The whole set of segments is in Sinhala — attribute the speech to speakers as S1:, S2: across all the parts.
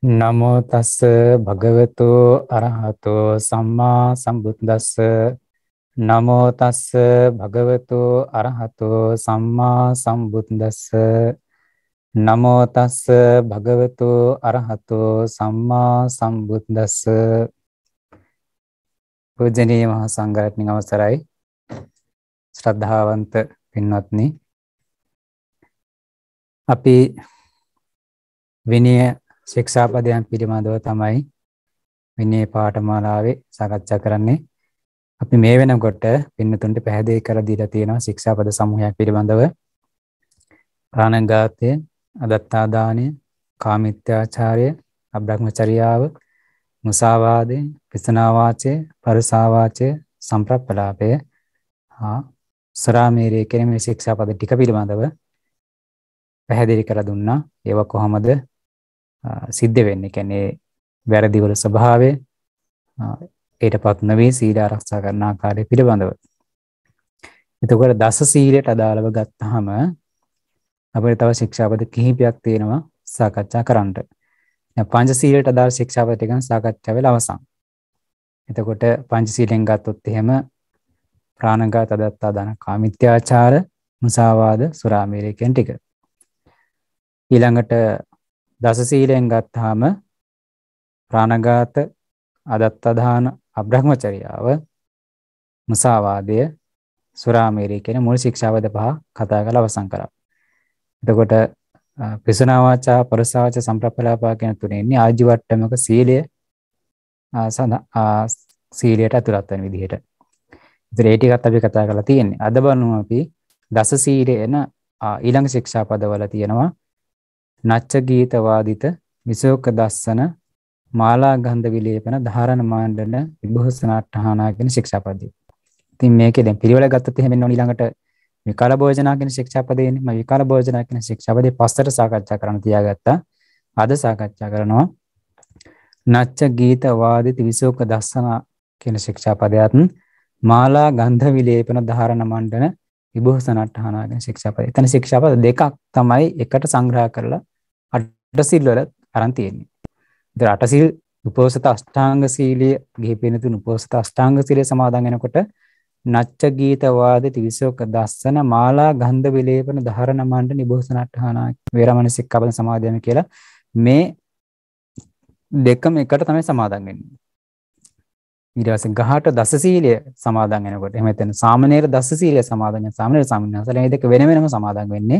S1: නමෝ තස්ස භගවතු අරහතෝ සම්මා සම්බුද්දස්ස. නමෝ තස්ස භගවතු අරහතෝ සම්මා සම්බුද්දස්ස. නමෝ තස්ස භගවතු අරහතෝ සම්මා සම්බුද්දස්ස. පූජනීය මහා සංඝරත්නයන් අවසරයි. ශ්‍රද්ධාවන්ත පින්වත්නි, අපි විනය ශික්ෂාපදයන් පිළිබඳව තමයි විනය පාඨමාලාවේ සාකච්ඡා කරන්නේ. අපි මේ වෙනකොට පින්නතුන්ට පැහැදිලි කර දීලා තියෙනවා ශික්ෂාපද සමූහයක් පිළිබඳව. ප්‍රාණඝාතය, අදත්තා දානය, කාමිත්‍යාචාරය, අබ්‍රහ්මචර්යාව, මුසාවාදය, පිසනා වාචය, පරුසා වාචය, සම්ප්‍රප්පලාපය, සරාමීරය කියන මේ ශික්ෂාපද ටික පිළිබඳව පැහැදිලි කර දුන්නා. ඒවා කොහොමද සිද්ධ වෙන්නේ, කියන්නේ වැරදි වල ස්වභාවය, ඊටපත් නොවේ සීල ආරක්ෂා කරන ආකාරය පිළිබඳව. එතකොට දස සීලයට අදාළව ගත්තාම අපිට තව ශික්ෂාපද කිහිපයක් තියෙනවා සාකච්ඡා කරන්න. දැන් පංච සීලයට අදාළ ශික්ෂාපද ටික සාකච්ඡා වෙලා අවසන්. එතකොට පංච සීලෙන් ගත්තොත් එහෙම ප්‍රාණඝාත, අදත්තා දාන, කාමිත්‍යාචාර, මුසාවාද, සුරාමේරය කියන ටික. ඊළඟට දස සීලෙන් ගත්තාම ප්‍රාණඝාත, අදත්තා දාන, අබ්‍රහ්මචර්යාව, මුසාවාදය, සුරාමේරය කියන මූල ශික්ෂාපද පහ කතා කරලා අවසන් කරා. එතකොට පිසනා වාචා, පරුසා වාචා, සම්ප්‍රප්පලාපා කියන තුනේ ඉන්නේ ආජීවට්ටමක සීලය සීලයට ඇතුළත් වෙන විදිහට. ඉතින් ඒ ටිකත් අපි කතා කරලා තියෙන්නේ. අද බලමු අපි දස සීලේන ඊළඟ ශික්ෂාපදවල තියෙනවා නච්ච ගීත වාදිත, විසෝක දස්සන, මාලා ගන්ධ විලේපන, ධාරණ මාණ්ඩන, විභූෂණාට්ඨානා කියන ශික්ෂාපදේ. ඉතින් මේකේ දැන් පිළිවෙල ගත්තොත් එහෙම වෙනවා. ඊළඟට විකාල භෝජනා කියන ශික්ෂාපදේනේ. මම විකාල භෝජනා කියන ශික්ෂාපදේ පස්සට සාකච්ඡා කරන්න තියාගත්තා. අද සාකච්ඡා කරනවා නච්ච ගීත වාදිත, විසෝක දස්සන කියන ශික්ෂාපදයට මාලා ගන්ධ විලේපන, ධාරණ මාණ්ඩන, විභූෂණාට්ඨානා කියන ශික්ෂාපදේ. එතන ශික්ෂාපද දෙකක් තමයි එකට සංග්‍රහ කරලා අටසිල් වල අරන් තියෙන්නේ. ඉතින් අටසිල් උපෝසත අෂ්ටාංග සීලයේ ගිහිපෙන තුන උපෝසත අෂ්ටාංග සීලයේ සමාදන් වෙනකොට නච්ච ගීත වාදිත, විසෝක දස්සන, මාලා ගන්ධ විලේපන, ධාරණ මාණ්ඩන, විභූෂණාට්ඨානා වේරමණී සික්ඛාපද සමාදන් කියලා මේ දෙකම එකට තමයි සමාදන් වෙන්නේ. ඊට පස්සේ ගහට දස සීලය සමාදන් වෙනකොට එහෙම නැත්නම් සාමණේර දස සීලය සමාදන් වෙන සාමණේර සාමිනහසල මේ දෙක වෙන වෙනම සමාදන් වෙන්නේ.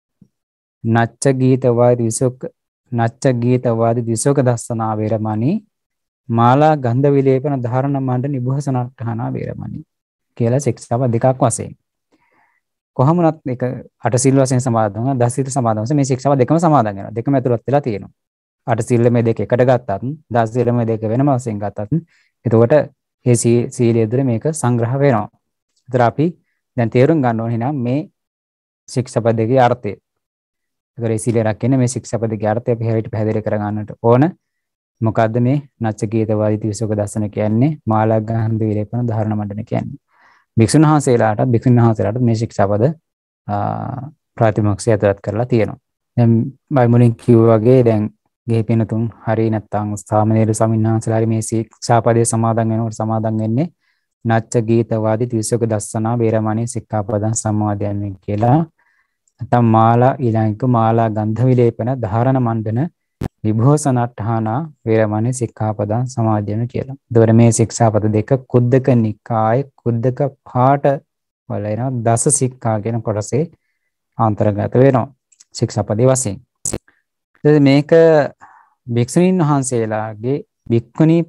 S1: නච්ච ගීත වාදිත, විසෝක නච්ච ගීත වාදිත, විසෝක දස්සනා වේරමණී, මාලා ගන්ධ විලේපන, ධාරණ මාණ්ඩන, විභූෂණාට්ඨානා වේරමණී කියලා ශික්ෂාපද දෙකක් වශයෙන්. කොහොම වුණත් එක අට සීල වශයෙන් සමාදන් වෙනවා, දස සීල සමාදන් වෙනවා. මේ ශික්ෂාපද දෙකම සමාදන් වෙනවා. දෙකම ඇතුළත් වෙලා තියෙනවා. අට සීල මේ දෙක එකට ගත්තත්, දස සීල මේ දෙක වෙනම වශයෙන් ගත්තත්, එතකොට මේ සීලයේ දුර මේක සංග්‍රහ වෙනවා. ඒතර අපි දැන් තේරුම් ගන්න ඕනේ නම් මේ ශික්ෂාපද දෙකේ අර්ථය. ඒතර ඒ සීලය රැකගෙන මේ ශික්ෂාපද දෙකේ අර්ථය අපි හැවිට පැහැදිලි කර ගන්නට ඕන. මොකද්ද මේ නච්ච ගීත වාදිත, විසෝක දස්සන කියන්නේ? මාලා ගන්ධ විලේපන, ධාරණ මණ්ඩන කියන්නේ. භික්ෂුන් වහන්සේලාට මේ ශික්ෂාපද ප්‍රතිමොක්ෂය ඇතුළත් කරලා තියෙනවා. දැන් බයිමුලින් කිව්වා වගේ දැන් ගේ පිනතුන් හරි නැත්නම් සාමණේර සමින්නාන්සලා මේ ශික්ෂාපදයේ සමාදන් වෙනකොට සමාදන් වෙන්නේ නච්ච ගීත වාදිත, විසෝක දස්සනා වේරමණී සික්ඛාපදං සමාදයන්නේ කියලා. නැත්නම් මාලා ඊළඟ මාලා ගන්ධ විලේපන, ධාරණ මණ්ඩන, විභූෂණාට්ඨානා වේරමණී සික්ඛාපදං සමාදයන කියලා. ඒතකොට මේ ශික්ෂාපද දෙක කුද්දක නිකායේ කුද්දක පාඨ වල එන දස සික්ඛා කියන කොටසේ අන්තර්ගත වෙනවා ශික්ෂාපදේ වශයෙන්. ඉතින් මේක භික්ෂුණීන් වහන්සේලාගේ භික්ඛුණී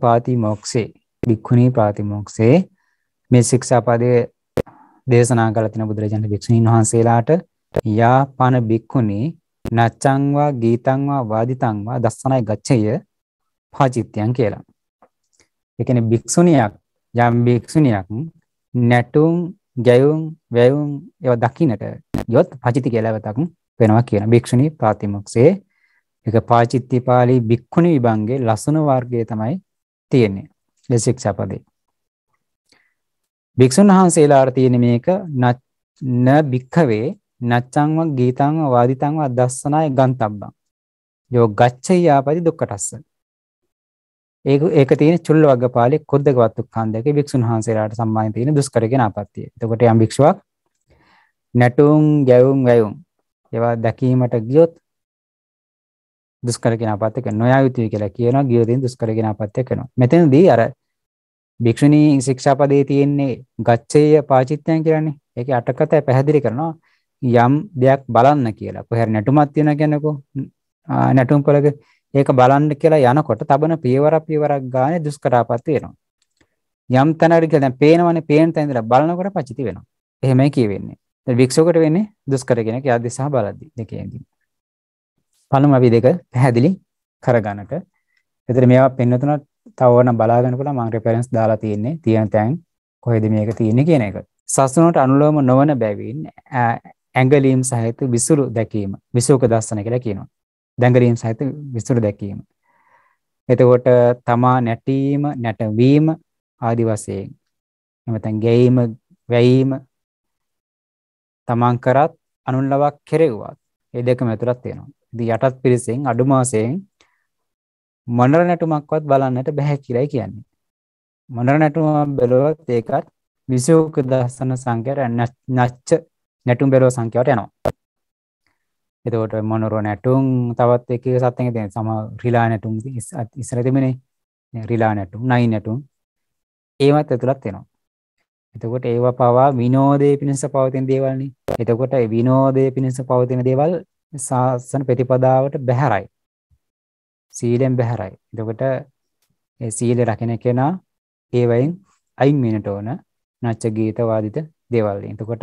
S1: පාතිමොක්ෂේ මේ ශික්ෂාපදයේ දේශනා කළ තියෙන බුදුරජාණන් භික්ෂුණීන් වහන්සේලාට යාපන භික්ඛුණී නච්චං වා ගීතං වා වාදිතං වා දස්සනයි ගච්ඡය පාචිත්‍යං කියලා. ඒ කියන්නේ භික්ෂුණියක් යම් භික්ෂුණියක් නැටුම්, ගැයුම්, වැයුම් ඒවා දකින්නට යොත් පාචිති කියලා වතක් වෙනවා කියන භික්ෂුණී පාතිමොක්ෂේ. ඒක පාචිත්‍ය පාළි භික්ඛුණී විභංගේ ලසුන වර්ගයේ තමයි තියෙන්නේ මේ ශික්ෂාපදේ. භික්ෂුන් වහන්සේලාට තියෙන මේක න භික්ඛවේ නච්චං වා ගීතං වා වාදිතං වා දස්සනයි ගන්තබ්බං. යෝ ගච්ඡයාපති දුක්ඛටස්ස. ඒක තියෙන චුල්ල වග්ගපාලි කුද්දක වත්තුක්ඛන්දකේ භික්ෂුන් වහන්සේලාට සම්මානිත තියෙන දුෂ්කර කියන ආපත්තිය. එතකොට යම් භික්ෂුවක් නැටුම් ගැයුම් වැයුම් ඒවා දැකීමට ගියොත් දුෂ්කර කියන ආපත්තිය කරනවා. නොයා යුතුයි කියලා කියනවා ගියොතින් දුෂ්කර කියන ආපත්තිය කරනවා. මෙතනදී අර භික්ෂුණී ශික්ෂාපදයේ තියෙන්නේ ගච්ඡේය පාචිත්‍යයන් කියලානේ. ඒකේ අටකතය පැහැදිලි කරනවා යම් දෙයක් බලන්න කියලා. කොහේ හරි නැටුමක් තියෙනවා කියනකො නැටුම් පොලක ඒක බලන්න කියලා යනකොට තබන පියවරක් ගානේ දුෂ්කරාපත්‍ය වෙනවා. යම් තැනකට කියලා දැන් පේනවනේ පේන තැන ඉඳලා බලනකොට පචිති වෙනවා. එහෙමයි කියවෙන්නේ. දැන් වික්ෂෝකට වෙන්නේ දුෂ්කර කෙනෙක් යද්දි සහ බලද්දි දෙකේදී. පළමු අපි දෙක පැහැදිලි කරගන්නට. එතන මේවා පෙන්වතුනත් තව ඕන බලාගන්න පුළුවන් මම රෙෆරන්ස් දාලා තියෙන්නේ. තියෙන තැන් කොහෙද මේක තියෙන්නේ කියන එක. සසුනට අනුලෝම නොවන බැවින් ඇඟලීම් සහිත විසුරු දැකීම විසෝක දර්ශන කියලා කියනවා. දැඟලීම් සහිත විසුරු දැකීම. එතකොට තමා නැටීම නැටවීම ආදි වශයෙන් එමෙතන ගැයීම වැයීම තමන් කරත් අනුන් ලවක් කෙරෙව්වත් මේ දෙකම ඇතුළත් වෙනවා. ඉතින් යටත් පිරිසෙන් අඩුම වශයෙන් මොනර නැටුමක්වත් බලන්නට බෑ කියලායි කියන්නේ. මොනර නැටුමක් බැලුවොත් ඒකත් විසෝක දර්ශන සංඛ්‍යාවට නැච්ච නැටුම් බැලුව සංඛ්‍යාවට යනවා. එතකොට මොනර නැටුම් තවත් එක එක සත්‍යයෙන් තියෙන සම රිලා නැටුම් ඉස්සර තිබුණේ. රිලා නැටුම් නයි නැටුම් ඒවත් ඇතුළත් වෙනවා. එතකොට ඒවා පවා විනෝදයේ පිණිස පවතින දේවල්නේ. එතකොට ඒ විනෝදයේ පිණිස පවතින දේවල් සාසන ප්‍රතිපදාවට බැහැරයි. සීලෙන් බැහැරයි. එතකොට ඒ සීල රකින්න කෙනා ඒ වයින් අයින් වෙනට ඕන නැච්ච ගීත වාදිත දේවල්. එතකොට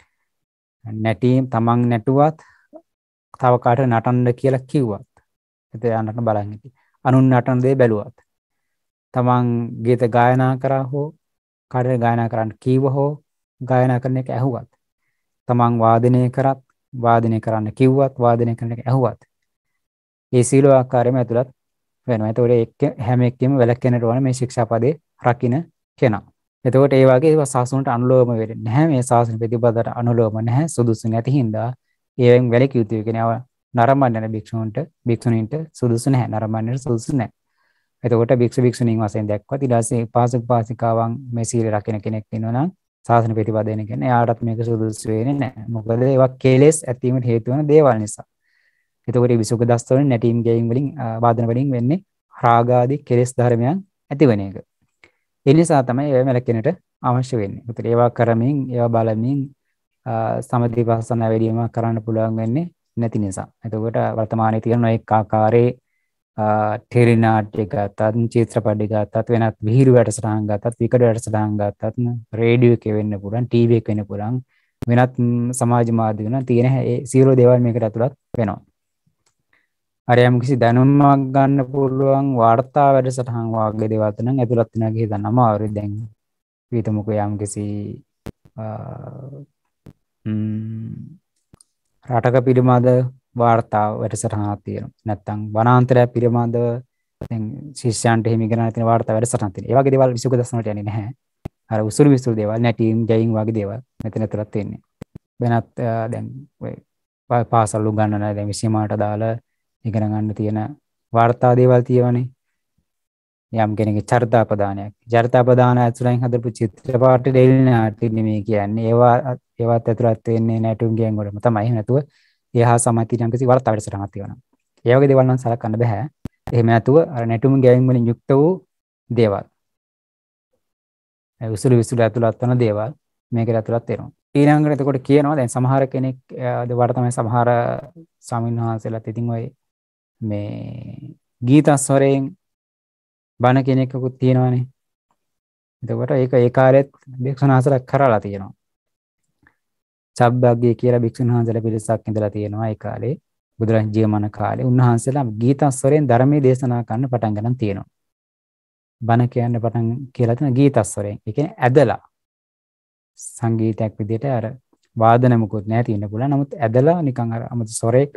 S1: නැටීම් තමන් නැටුවත් තව කාට නටන්න කියලා කිව්වත් එතන යන්නට බලන්න ඉති. අනුන් නටන දේ බැලුවත් තමන් ගීත ගායනා කරා හෝ කාටද ගායනා කරන්න කීව හෝ ගායනා කරන එක ඇහුවත් තමන් වාදනය කරත් වාදනය කරන්න කිව්වත් වාදනය කරන එක ඇහුවත් ඒ සීල ආකාරයෙන්ම ඇතුළත් වෙනවා. ඒතකොට හැම එක්කෙම වැළැක්වෙන්නට ඕන මේ ශික්ෂාපදේ රකින්න කෙනා. එතකොට ඒ වගේ ඒවා සාසනට අනුලෝම වෙන්නේ නැහැ. මේ සාසන ප්‍රතිපදාවට අනුලෝම නැහැ. සුදුසු නැති හින්දා ඒවෙන් වැළකී යුතුයි කියනවා. නරඹන්න භික්ෂුන්ට භික්ෂුණීන්ට සුදුසු නැහැ. නරඹන්නට සුදුසු නැහැ. එතකොට භික්ෂු භික්ෂුණීන් වශයෙන් දැක්වත් ඊට පස්සේ පාසක පාසිකාවන් මේ සීල රකින්න කෙනෙක් ඉන්නවා නම් සාසන ප්‍රතිපදාවෙන් කියන්නේ එයාටත් මේක සුදුසු වෙන්නේ නැහැ. මොකද ඒවා කෙලෙස් ඇතිවීමට හේතු වෙන දේවල් නිසා. එතකොට මේ විසුක දස්තවලින් නැටීම් ගේයින් වලින් වාදන වලින් වෙන්නේ රාගාදී කෙලෙස් ධර්මයන් ඇතිවන එක. ඒ නිසා තමයි ඒවා මැලකෙනට අවශ්‍ය වෙන්නේ. ඒතර ඒවා කරමින් ඒවා බලමින් සමථ විපස්සනා වැඩිම කරන්න පුළුවන් වෙන්නේ නැති නිසා. එතකොට වර්තමානයේ තියෙන එක් ආකාරයේ ටෙලි නාට්‍ය ගත්තත් චිත්‍රපටි ගත්තත් වෙනත් විහිළු වැඩසටහන් ගත්තත් විකඩ වැඩසටහන් ගත්තත් රේඩියෝ එකේ වෙන්න පුළුවන් ටීවී එකේ වෙන්න පුළුවන් වෙනත් සමාජ මාධ්‍ය වෙන තියෙන ඒ සියලු දේවල් මේකට ඇතුළත් වෙනවා. හරි යම් කිසි දැනුමක් ගන්න පුළුවන් වාර්තා වැඩසටහන් වාගේ දේවල් නම් ඇතුළත් වෙනවා කියලා හිතන්න අමාරුයි. දැන් විතමුකෝ යම් කිසි රටක පිළිබඳ වාර්තා වැඩසටහනක් තියෙනවා. නැත්තම් වනාන්තරය පිළිබඳව දැන් ශිෂ්‍යයන්ට හිමි කරන තියෙන වාර්තා වැඩසටහනක් තියෙනවා. ඒ වගේ දේවල් විසුක දර්ශනට යන්නේ නැහැ. අර උසුළු විසුළු දේවල් නැටීම් ගයින් වගේ දේවල් මෙතන ඇතුළත් වෙන්නේ. වෙනත් දැන් ඔය පාසල් උගන්වන දැන් විෂයමාට දාලා ඉගෙන ගන්න තියෙන වාර්තා දේවල් තියෙවනේ. යම් කෙනෙක්ගේ චරිතාපදානයක්. චරිතාපදාන ඇතුළෙන් හදපු චිත්‍රපට ටෙලි නාට්‍ය නෙමෙයි කියන්නේ. ඒවත් ඇතුළත් වෙන්නේ නැටුම් ගේම් වලම තමයි. නැතුව එහා සමතින යම් කිසි වාර්තා වැඩසටහනක් තියෙනවා. ඒ වගේ දේවල් නම් සලකන්න බෑ. එහෙම නැතුව අර නැටුම් ගේම් වලින් යුක්ත වූ දේවල්. ඒ උසුළු විසුළු ඇතුළත් වන දේවල් මේකට ඇතුළත් වෙනවා. ඊළඟට එතකොට කියනවා දැන් සමහර කෙනෙක් අද තමයි සමහර ස්වාමීන් ඉතින් ඔය මේ ගීතස්වරයෙන් බණ කෙනෙකුත් තියෙනවානේ. එතකොට ඒක ඒ කාලෙත් භික්ෂුන් වහන්සේලා කරලා තියෙනවා. චබ්බග්ගේ කියලා භික්ෂුන් වහන්සේලා පිරිසක් ඉඳලා තියෙනවා ඒ කාලේ. බුදුරජාණන් ජීවමාන කාලේ උන්වහන්සේලා ගීතස්වරයෙන් ධර්මයේ දේශනා කරන්න පටන් ගන්න තියෙනවා. බණ කියන්න පටන් කියලා තියෙන ගීතස්වරයෙන්. ඒ කියන්නේ ඇදලා සංගීතයක් විදිහට අර වාදන මුකුත් නැහැ තියෙන්න පුළුවන්. නමුත් ඇදලා නිකන් අර අමුතු ස්වරයකට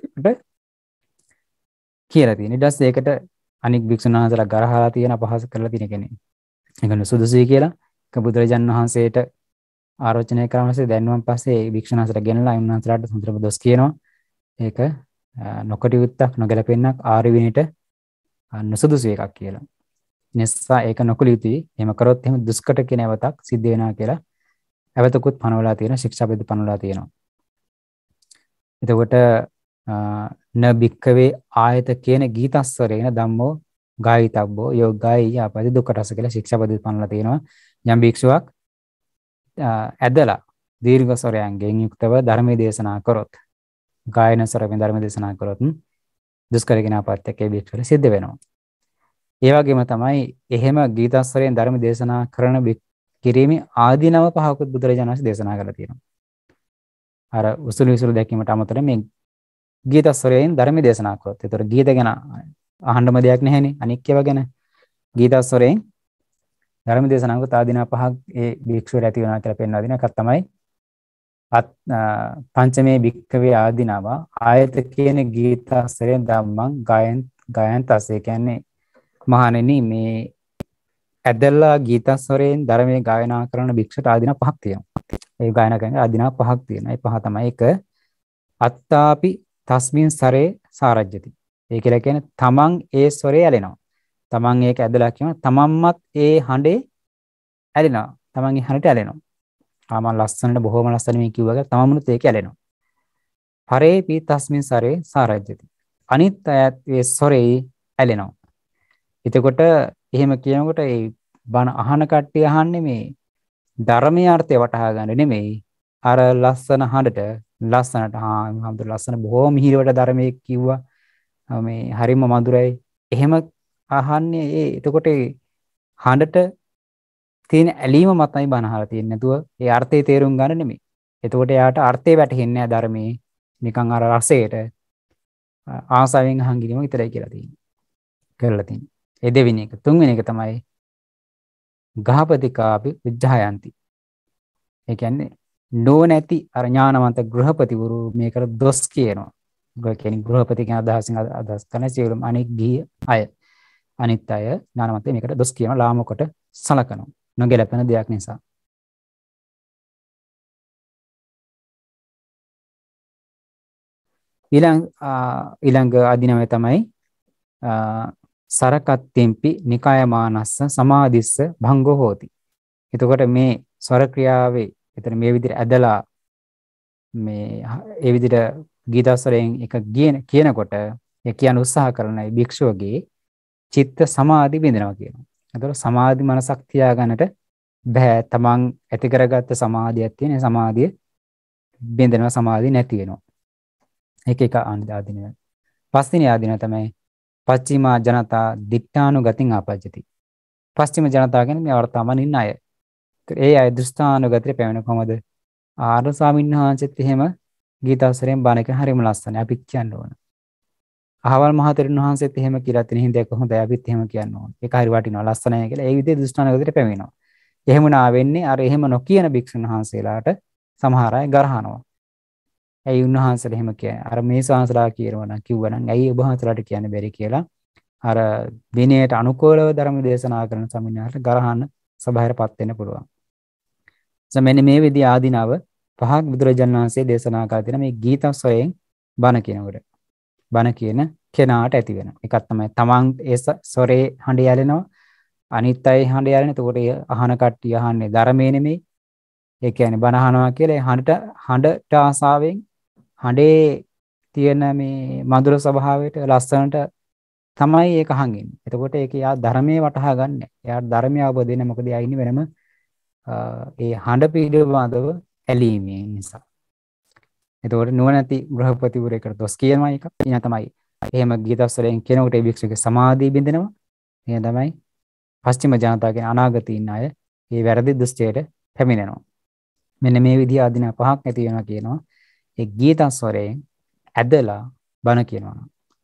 S1: කියලා තියෙන. ඊට පස්සේ ඒකට අනික් භික්ෂුන් වහන්සේලා ගරහලා තියෙන අපහාස කරලා තියෙන කෙනෙක්. ඒක නුසුදුසුයි කියලා බුදුරජාණන් වහන්සේට ආරෝචනය කරන පස්සේ දැන්වන් පස්සේ ඒ භික්ෂුන් වහන්සේලා ගෙනලා උන්වහන්සේලාට හොඳටම දොස් කියනවා. ඒක නොකටයුත්තක් නොගැලපෙන්නක් ආර්ය විනයට නුසුදුසු එකක් කියලා. නිසා ඒක නොකළ යුතුයි. එහෙම කරොත් එහෙම දුෂ්කට කියන අවතක් සිද්ධ වෙනවා කියලා අවතකුත් පනවලා තියෙනවා, ශික්ෂාපද පනවලා තියෙනවා. එතකොට න බික්කවේ ආයත කියන ගීතස්වරේන ධම්මෝ ගායිතබ්බෝ යෝගායි ආපදි දුක්ඛටස කියලා ශික්ෂාපද පනවලා තියෙනවා. යම් භික්ෂුවක් ඇදලා දීර්ඝ ස්වරයන්ගෙන් යුක්තව ධර්මයේ දේශනා කරොත්, ගායන ස්වරයෙන් ධර්ම දේශනා කරොත් දුෂ්කර කියන ආපත්‍යක් ඒ භික්ෂුවට සිද්ධ වෙනවා. ඒ වගේම තමයි එහෙම ගීතස්වරයෙන් ධර්ම දේශනා කරන කිරීමේ ආදීනව පහකුත් බුදුරජාණන් වහන්සේ දේශනා කරලා තියෙනවා. අර උසුළු විසුළු දැකීමට අමතරව මේ ගීතස්වරයෙන් ධර්ම දේශනා කරොත්. ඒතර ගීත ගැන අහන්නම දෙයක් නැහැනේ. අනික් ඒවා ගැන ගීතස්වරයෙන් ධර්ම දේශනා කරොත් ආදීනව පහක් ඒ භික්ෂුවට ඇති වෙනවා කියලා පෙන්වා දෙන එකක් තමයි පංචමේ භික්ඛවේ ආදීනව ආයත කියන ගීතස්වරයෙන් ධම්මං ගායන්තස්. ඒ කියන්නේ මහණෙනි මේ ඇදලා ගීතස්වරයෙන් ධර්මයේ ගායනා කරන භික්ෂුවට ආදීන පහක් තියෙනවා. ඒ ගායනා කරන ආදීන පහක් තියෙනවා. ඒ පහ තමයි එක අත්තාපි තස්මින් සරේ සාරජ්‍යති. ඒ කියලා කියන්නේ තමන් ඒ ස්වරේ ඇලෙනවා. තමන් ඒක ඇදලා කියනවා තමන්මත් ඒ හඬේ ඇලෙනවා. තමන් ඒ හඬට ඇලෙනවා. ආම ලස්සනට බොහොම ලස්සන මේ කිව්වක තමන්මුත් ඒක ඇලෙනවා. පරේපි තස්මින් සරේ සාරජ්‍යති. අනිත් අයත් ඒ ස්වරේ ඇලෙනවා. එතකොට එහෙම කියනකොට ඒ බණ අහන කට්ටිය අහන්නේ මේ ධර්මයේ අර්ථය වටහා ගන්න නෙමෙයි. අර ලස්සන හඬට ලස්සනට හාමුදුර ලස්සන බොහොම මිහිරවට ධර්මයේ කිව්වා. මේ හරිම මధుරයි. එහෙම අහන්නේ ඒ එතකොට හඬට තියෙන ඇලීම මතයි බණ අහලා තියෙන්නේ නැතුව ඒ අර්ථය තේරුම් ගන්න නෙමෙයි. එතකොට එයාට අර්ථය වැටහෙන්නේ නැහැ ධර්මයේ. නිකන් අර රසයට ආසාවෙන් අහන් ගිරීම විතරයි කියලා තියෙන්නේ. කරලා තියෙන්නේ. ඒ දෙවෙනි එක. තුන්වෙනි එක තමයි ගහපතිකාපි විජ්ජායන්ති. ඒ කියන්නේ නොනැති අර ඥානවන්ත ගෘහපතිවරු මේකට දොස් කියනවා. කියන්නේ ගෘහපති කියන අදහස් කරන සියලුම අනෙක් ගිය අය. අනිත් අය ඥානවන්ත මේකට දොස් කියනවා, ලාමකට සලකනවා. නොගැලපෙන දෙයක් නිසා. ඊළඟ ආධිනවය තමයි සරකත්තෙම්පි නිකායමානස්ස සමාධිස්ස භංගෝ හෝති. එතකොට මේ ස්වර ක්‍රියාවේ එතන මේ විදිහට ඇදලා මේ ඒ විදිහට ගීතස්වරයෙන් එක කියනකොට ඒ කියන උත්සාහ කරන භික්ෂුවගේ චිත්ත සමාධි බිඳිනවා කියනවා. එතකොට සමාධි මනසක් තියාගන්නට බෑ. තමන් ඇති කරගත්ත සමාධියක් තියෙන සමාධිය බිඳිනවා, සමාධිය නැති වෙනවා. එක ආධිනව. පස්වෙනි ආධිනව තමයි පස්චිමා ජනතා දික්ඨානුගතින් ආපජ්ජති. පස්චිම ජනතාව කියන්නේ මේ වර්තමාන ඉන්න අය. ඒ අය දෘෂ්ටානුගතිය පැමිණ කොහමද? ආර්ය ස්වාමීන් වහන්සේත් එහෙම ගීතාසරයෙන් බණක හරිම ලස්සනයි. අපිත් කියන්න ඕන. අහවල් මහතෙරුන් වහන්සේත් එහෙම කියලා තියෙන හින්දා කොහොමද අපිත් එහෙම කියන්න ඕන. ඒක හරි වටිනවා ලස්සනයි කියලා. ඒ විදිහේ දෘෂ්ටානුගතියට පැමිණෙනවා. එහෙම නා වෙන්නේ අර එහෙම නොකියන භික්ෂුන් වහන්සේලාට සමහර අය ගරහනවා. ඇයි උන්වහන්සේලා එහෙම කියන්නේ? අර මේ ශාස්ත්‍රා කියනවා නම් කිව්වනම් ඇයි ඔබ වහන්සේලාට කියන්න බැරි කියලා අර විනයට අනුකූලව ධර්ම දේශනා කරන සමිනාට ගරහන්න සභාවයටපත් වෙන්න පුළුවන්. මෙන්න මේ විදිහ ආධිනව පහක් බුදුරජාණන් වහන්සේ දේශනා කර තියෙන මේ ගීතස්වරයෙන් බණ කියනකොට බණ කියන කෙනාට ඇති වෙන එකක් තමයි තමන් ඒ ස්වරේ හඬ යැලෙනවා, අනිත් අය හඬ යැලෙන. එතකොට අහන කට්ටිය අහන්නේ ධර්මයේ නෙමෙයි. ඒ කියන්නේ බණ අහනවා කියලා හඬට ආසාවෙන් හඬේ තියෙන මේ මధుර ස්වභාවයට ලස්සනට තමයි ඒක අහන්නේ. එතකොට ඒක යා ධර්මයේ වටහා ගන්න. යා ධර්මය අවබෝධ වෙන්නේ මොකද යා ඉන්නේ වෙනම ඒ හඬ පිළිබඳව ඇලීමේ නිසා. එතකොට නුවණැති ගෘහපතිවරයෙකුට දොස් කියනවා එක. ඊන තමයි එහෙම ගීතස්වරයෙන් කෙනෙකුට ඒ භික්ෂුවගේ සමාධිය බිඳිනවා. එහෙනම් තමයි පස්චිම ජනතාවගේ අනාගතේ ඉන්න අය මේ වැරදි දෘෂ්ටියට පැමිණෙනවා. මෙන්න මේ විදිහ ආධින පහක් ඇති වෙනවා කියනවා. ඒ ගීතස්වරයෙන් ඇදලා බණ කියනවා.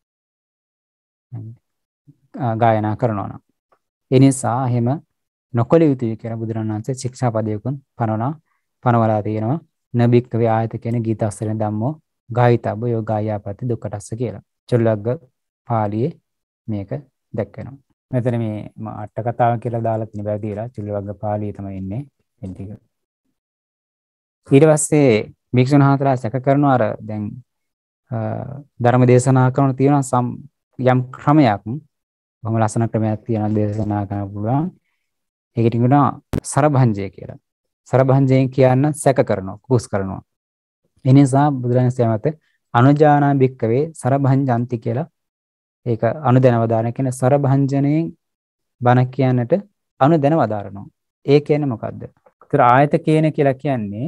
S1: ගායනා කරනවා නම්. ඒ නිසා එහෙම නොකළ යුතුයි කියලා බුදුරණන් වහන්සේ ශික්ෂාපදයකින් පනවලා තියෙනවා. නබික්කවේ ආයත කියන ගීතස්වරයෙන් ධම්මෝ ගායිතබ්බ යෝගායාපති දුක්ඛටස්ස කියලා. චුල්ලග්ග පාළියේ මේක දැක්වෙනවා. මෙතන මේ අට කතාව කියලා දාලා තියෙන බැදීලා චුල්ලග්ග පාළියේ තමයි ඉන්නේ මේ ටික. ඊට පස්සේ භික්ෂුන් වහන්සේලා සැක කරනවා අර දැන් ධර්ම දේශනා කරන තියෙන යම් ක්‍රමයක් බොහොම ලස්සන ක්‍රමයක් තියෙනවා දේශනා කරන්න පුළුවන්. ඒකට කියනවා සරභංජය කියලා. සරභංජයෙන් කියන්න සැක කරනවා, කුස් කරනවා. ඒ නිසා බුදුරජාණන් වහන්සේ අනුජානා භික්කවේ සරභංජන්ති කියලා ඒක අනුදැනවදාන කියන සරභංජනයෙන් බණ කියන්නට අනුදැනවදාරනවා. ඒ කියන්නේ මොකද්ද? ඒතර ආයත කියන කියලා කියන්නේ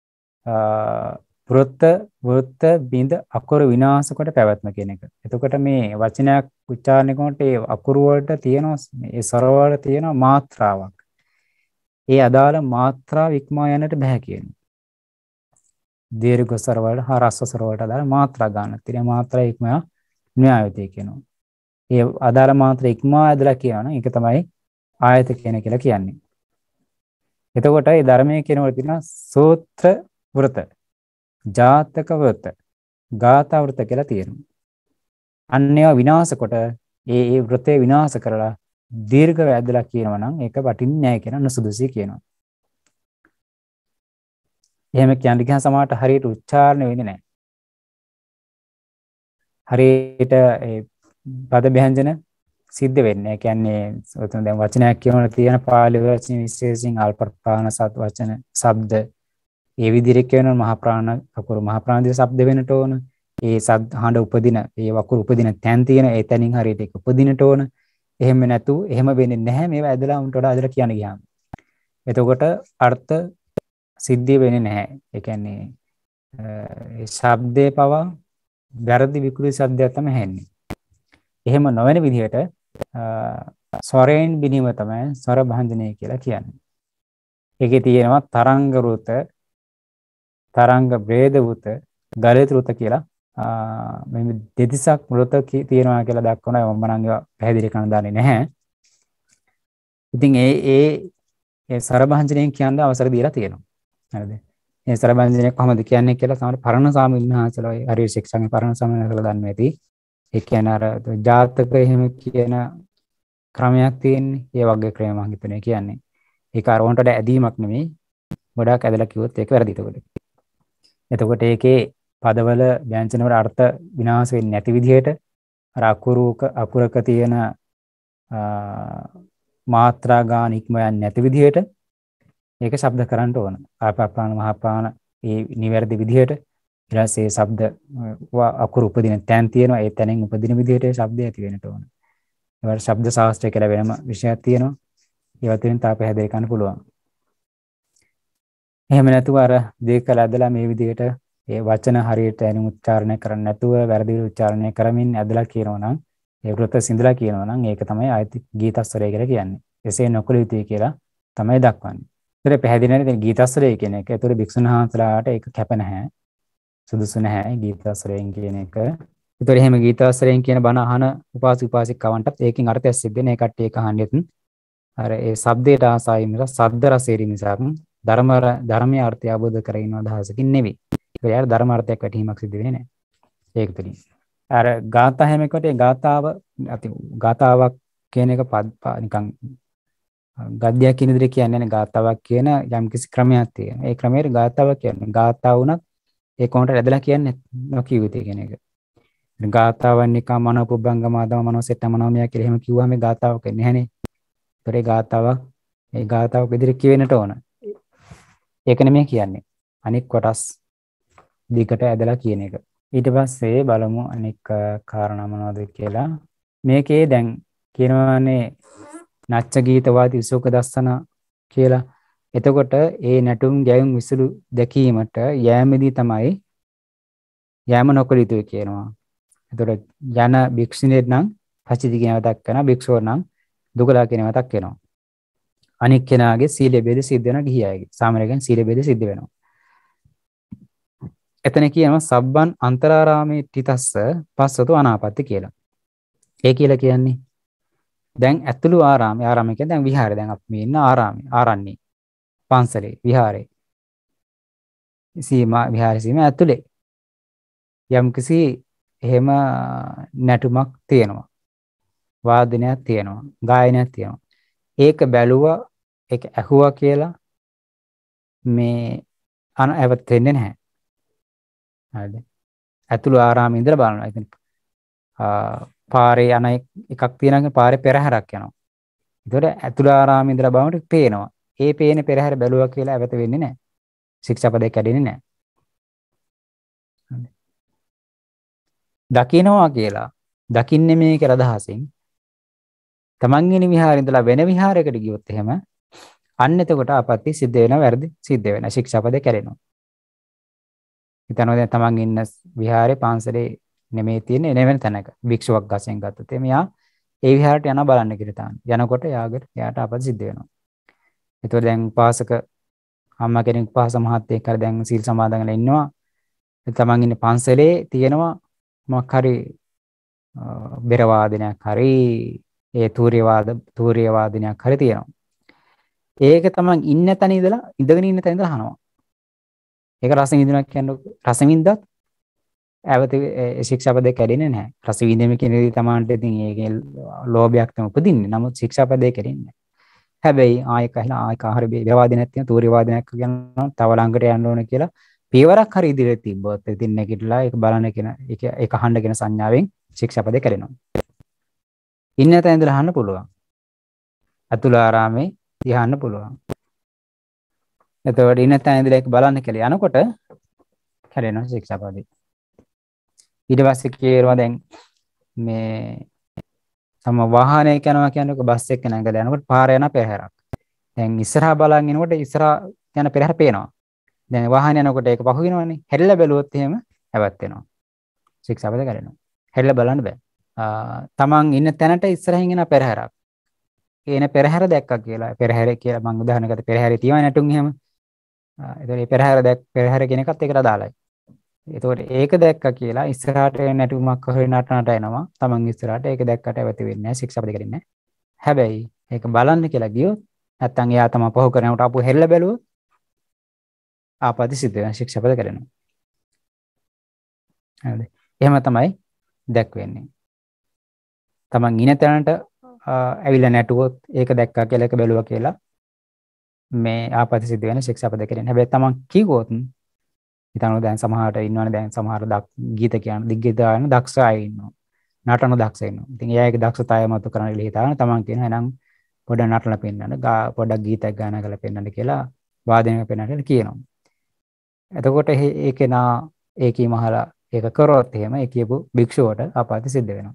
S1: වෘත්ත බිඳ අකුරු විනාශ කොට පැවැත්ම කියන එක. එතකොට මේ වචනයක් උච්චාරණය කරනකොට ඒ අකුරු වලට තියෙන ඒ ස්වර වල තියෙන මාත්‍රාවක්. ඒ අදාළ මාත්‍රාව ඉක්මවා යන්නට බෑ කියනවා. දීර්ඝ ස්වර වලට හා රස්ව ස්වර වලට අදාළ මාත්‍රා ගන්න. තියෙන මාත්‍රා ඉක්මවා න්‍යායවතී කියනවා. ඒ අදාළ මාත්‍රා ඉක්මවා ඇදලා කියනවා. ඒක තමයි ආයත කියන කියලා කියන්නේ. එතකොට මේ ධර්මයේ කියනවල තියෙනවා සූත්‍ර වෘත, ජාතක වෘත, ගාථා වෘත කියලා තියෙනවා. අන්න ඒවා විනාශ කොට ඒ වෘතේ විනාශ කරලා දීර්ඝව ඇදලා කියනවා නම් ඒක වටින්නේ නැහැ කියන නුසුදුසුයි කියනවා. එහෙම කියන්නේ ගියහම සමහරට හරියට උච්චාරණය වෙන්නේ නැහැ. හරියට ඒ පද ව්‍යංජන සිද්ධ වෙන්නේ. ඒ කියන්නේ ඔතන දැන් වචනයක් කියනකොට තියෙන පාලි වචන විශේෂයෙන් අල්ප ප්‍රාණ සත් වචන ශබ්ද ඒ විදිහට කියනවා මහා ප්‍රාණ අකුරු මහා ප්‍රාණ දිව ශබ්ද වෙන්නට ඕන. ඒ හඬ උපදින ඒ වකුරු උපදින තැන් තියෙන ඒ තැනින් හරියට ඒක උපදින්නට ඕන. එහෙම නැතු එහෙම වෙන්නේ නැහැ. මේවා ඇදලා උන්ට වඩා ඇදලා කියන්න ගියාම. එතකොට අර්ථ සිද්ධිය වෙන්නේ නැහැ. ඒ කියන්නේ ඒ ශබ්දේ පවා වැරදි විකෘති ශබ්දයක් තමයි හැන්නේ. එහෙම නොවන විදිහට ස්වරයෙන් බිනීම තමයි ස්වර භංජනය කියලා කියන්නේ. ඒකේ තියෙනවා තරංග වෘත, තරංග වේද වෘත, ගලිත වෘත කියලා මේ දෙතිසක් වෘත තියෙනවා කියලා දක්වනවා. මම නම් ඒවා පැහැදිලි කරන්න දන්නේ නැහැ. ඉතින් ඒ ස්වර භංජනයෙන් කියන්න අවසර දීලා තියෙනවා. හරිද? මේ ස්වර භංජනය කොහොමද කියන්නේ කියලා සමහර පරණ සාමීන් වහන්සේලා හරිය ශික්ෂාවේ පරණ සාමීන් වහන්සේලා දන්නේ නැති. ඒ කියන්නේ අර ජාතක එහෙම කියන ක්‍රමයක් තියෙන්නේ. ඒ වගේ ක්‍රම මම හිතන්නේ කියන්නේ. ඒක අර උන්ට ඇදීමක් නෙමෙයි. ගොඩාක් ඇදලා කිව්වොත් ඒක වැරදි එතකොට. එතකොට ඒකේ පදවල ව්‍යංජන වල අර්ථ විනාශ වෙන්නේ නැති විදිහට අර අකුරක තියෙන මාත්‍රා ගාන ඉක්ම යන්නේ නැති විදිහට ඒක ශබ්ද කරන්න ඕන. ආප්‍රාණ මහා ප්‍රාණ ඒ නිවැරදි විදිහට ඊට පස්සේ ශබ්ද අකුරු උපදින තැන් තියෙනවා. ඒ තැනින් උපදින විදිහට ශබ්දය ඇති වෙන්නට ඕන. ඒවට ශබ්ද ශාස්ත්‍රය කියලා වෙනම විෂයක් තියෙනවා. ඒවත් වෙනින් තාප හැදේ ගන්න පුළුවන්. එහෙම නැතුව අර දෙකල ඇදලා මේ විදිහට ඒ වචන හරියට එනු උච්චාරණය කරන්නේ නැතුව වැරදි උච්චාරණය කරමින් ඇදලා කියනවා නම් ඒ වෘත සිඳලා කියනවා නම් ඒක තමයි ආයත ගීතස්වරය කියලා කියන්නේ. එසේ නොකළ යුතුයි කියලා තමයි දක්වන්නේ. ඒතර පැහැදිලි නැහැ දැන් ගීතස්වරය කියන එක. ඒතර භික්ෂුන් වහන්සේලාට ඒක කැප නැහැ. සුදුසු නැහැ ගීතස්වරයෙන් කියන එක. ඒතර එහෙම ගීතස්වරයෙන් කියන බණ අහන උපාසක උපාසිකාවන්ටත් ඒකෙන් අර්ථයක් සිද්ධ වෙන ඒ කට්ටිය ඒක අහන්නෙත් අර ඒ ශබ්දයට ආසයි මිස ශබ්ද රසේරි මිසක් ධර්මයේ අර්ථය අවබෝධ කරගෙන අදහසකින් නෙවෙයි. ඒක යාර ධර්ම අර්ථයක් වැටහීමක් සිද්ධ වෙන්නේ නැහැ. ඒක තුලින්. අර ගාථා හැමකට ඒ ගාථාවක් කියන එක නිකන් ගද්‍යයක් කියන විදිහට කියන්නේ නැහැ. ගාථාවක් කියන යම්කිසි ක්‍රමයක් තියෙනවා. ඒ ක්‍රමයට ගාථාවක් කියන්නේ. ගාථා වුණත් ඒ කොහොමද ඇදලා කියන්නේ නොකිය යුතුයි කියන එක. ගාථාවන් නිකන් මනෝපුබ්බංගමාදම මනෝසෙට්ට මනෝමය කියලා එහෙම කිව්වම මේ ගාථාවක් එන්නේ නැහනේ. ඒතරේ ගාථාවක් ඉදිරියට කියවෙන්නට ඕන. ඒක නෙමෙයි කියන්නේ. අනික් කොටස් දිගට ඇදලා කියන එක. ඊට පස්සේ බලමු අනික් කාරණා මොනවද කියලා. මේකේ දැන් කියනවානේ නච්ච ගීත වාදී විසෝක දස්සන කියලා. එතකොට ඒ නැටුම් ගැයුම් විසුළු දැකීමට යෑමේදී තමයි යෑම නොකළ යුතුයි කියනවා. එතකොට යන භික්ෂුණියෙක් නම් පචිති කියන මතක් කරනවා. භික්ෂුව නම් දුකලා කියන මතක් වෙනවා. අනික් කෙනාගේ සීල බෙද සිද්ධ වෙනවා ගිහියගේ. සාමණේරයන් සීල බෙද සිද්ධ වෙනවා. එතන කියනවා සබ්බන් අන්තරාරාමේ තිතස්ස පස්සතු අනාපත්ති කියලා. ඒ කියලා කියන්නේ දැන් ඇතුළු ආරාමය කියන්නේ දැන් විහාරය. දැන් අපි මේ ඉන්න ආරාමය, ආරණ්‍ය, පන්සලේ, විහාරේ. විහාරේ සීමා ඇතුලේ යම්කිසි එහෙම නැටුමක් තියෙනවා. වාදනයක් තියෙනවා. ගායනයක් තියෙනවා. ඒක බැලුවා, ඒක ඇහුවා කියලා මේ අනවත වෙන්නේ නැහැ. හරිද? ඇතුළු ආරාමේ ඉඳලා බලනවා. ඉතින් පාරේ යන එකක් තියෙනවා පාරේ පෙරහැරක් යනවා. ඒතකොට ඇතුළු ආරාමේ ඉඳලා බලනකොට පේනවා. ඒ පේන පෙරහැර බැලුවා කියලා ඇවත වෙන්නේ නැහැ. ශික්ෂාපදේ කැඩෙන්නේ නැහැ. දකින්නවා කියලා දකින්නේ මේ කියලා අදහසින් තමන් ඉන්න විහාරේ ඉඳලා වෙන විහාරයකට ගියොත් එහෙම අන්න එතකොට ආපත්‍ය සිද්ධ වෙනවා, වැරදි සිද්ධ වෙනවා, ශික්ෂාපදේ කැඩෙනවා. හිතනවා දැන් තමන් ඉන්න විහාරේ පන්සලේ නෙමෙයි තියෙන්නේ එන වෙන තැනක භික්ෂුවක් වශයෙන් ගත්තොත් එයා ඒ විහාරයට යනවා බලන්න කියලා තාන. යනකොට එයාට ආපත්‍ය සිද්ධ වෙනවා. ඒතකොට දැන් උපාසක අම්මා කෙනෙක් උපාස මහත්තයෙක් හරි දැන් සීල් සමාදන් වෙලා ඉන්නවා. තමන් ඉන්නේ පන්සලේ තියෙනවා මොකක් හරි බෙර වාදනයක් හරි ඒ තූර්ය වාදනයක් හරි තියෙනවා. ඒක තමන් ඉන්න තැන ඉඳලා ඉඳගෙන ඉන්න තැන ඉඳලා අහනවා. ඒක රස විඳිනවා කියන්නේ රස විඳත් ඇවත ශික්ෂාපදේ කැඩෙන්නේ නැහැ. රස විඳීම කියනදී තමන්ට ඉතින් ඒකේ ලෝභයක් තමයි උපදින්නේ. නමුත් ශික්ෂාපදේ කැඩෙන්නේ නැහැ. හැබැයි ආයෙක ඇහලා ආයෙක ආහාර බෙර වාදනයක් තියෙන තූර්ය වාදනයක් කියනවා තව ළඟට යන්න ඕන කියලා පියවරක් හරි ඉදිරියට තිබ්බොත් ඉතින් නැගිටලා ඒක බලන කෙන ඒක අහන්න කෙන සංඥාවෙන් ශික්ෂාපදේ කැඩෙනවා. ඉන්න තැන ඉඳලා අහන්න පුළුවන්. අතුල ආරාමේ ධ්‍යාන පුළුවන්. එතකොට ඉන්න තැන ඉඳලා ඒක බලන්න කියලා යනකොට කැඩෙනවා ශික්ෂාපදේ. ඊට පස්සේ කියනවා දැන් මේ තම වාහනයක යනවා කියන්නේ බස් එක නැගලා යනකොට පාර යන පෙරහැරක්. දැන් ඉස්සරහා බලන් එනකොට ඉස්සරහා යන පෙරහැර පේනවා. දැන් වාහන යනකොට ඒක පහු වෙනවනේ. හැරිලා බැලුවොත් එහෙම හැවත් වෙනවා. ශික්ෂාපද කරනවා. හැරිලා බලන්න බෑ. තමන් ඉන්න තැනට ඉස්සරහින් එන පෙරහැරක්. එන පෙරහැර දැක්කා කියලා. පෙරහැර කියලා මම උදාහරණයකට පෙරහැරේ තියෙන නැටුම් එහෙම. ඒතකොට මේ පෙරහැර කියන එකත් ඒකට අදාළයි. ඒතකොට ඒක දැක්කා කියලා ඉස්සරහට නැටුමක් හොය නටනට එනවා. තමන් ඉස්සරහට ඒක දැක්කට ඇවති වෙන්නේ නැහැ. ශික්ෂාපද කරන්නේ නැහැ. හැබැයි ඒක බලන්න කියලා ගියොත් නැත්තම් එයා තමයි පහු කරනකොට ආපහු හැරිලා බැලුවොත් ආපදි සිද්ධ වෙන ශික්ෂාපද කරනවා. හරිද? එහෙම තමයි දැක්වෙන්නේ. තමන් ඉන තැනට ඇවිල්ලා නැටුවොත් ඒක දැක්කා කියලා ඒක බැලුවා කියලා මේ ආපදි සිද්ධ වෙන ශික්ෂාපද කරන්නේ. හැබැයි තමන් කිව්වොත් හිතනවා දැන් සමහරට ඉන්නවනේ දැන් සමහර ගීත කියන දිග්ගීත ගායන දක්ෂ අය ඉන්නවා. නටන දක්ෂ ඉන්නවා. ඉතින් එයාගේ දක්ෂතාවය මත කරන්න ඉල හිතාන තමන් කියනවා එහෙනම් පොඩ නටලා පෙන්නන්න පොඩක් ගීතයක් ගායනා කරලා පෙන්නන්න කියලා වාදනයක් පෙන්නන්න කියනවා. එතකොට ඒකේ නා ඒකී මහලා ඒක කරොත් එහෙම ඒ කියපු භික්ෂුවට ආපాతి සිද්ධ වෙනවා.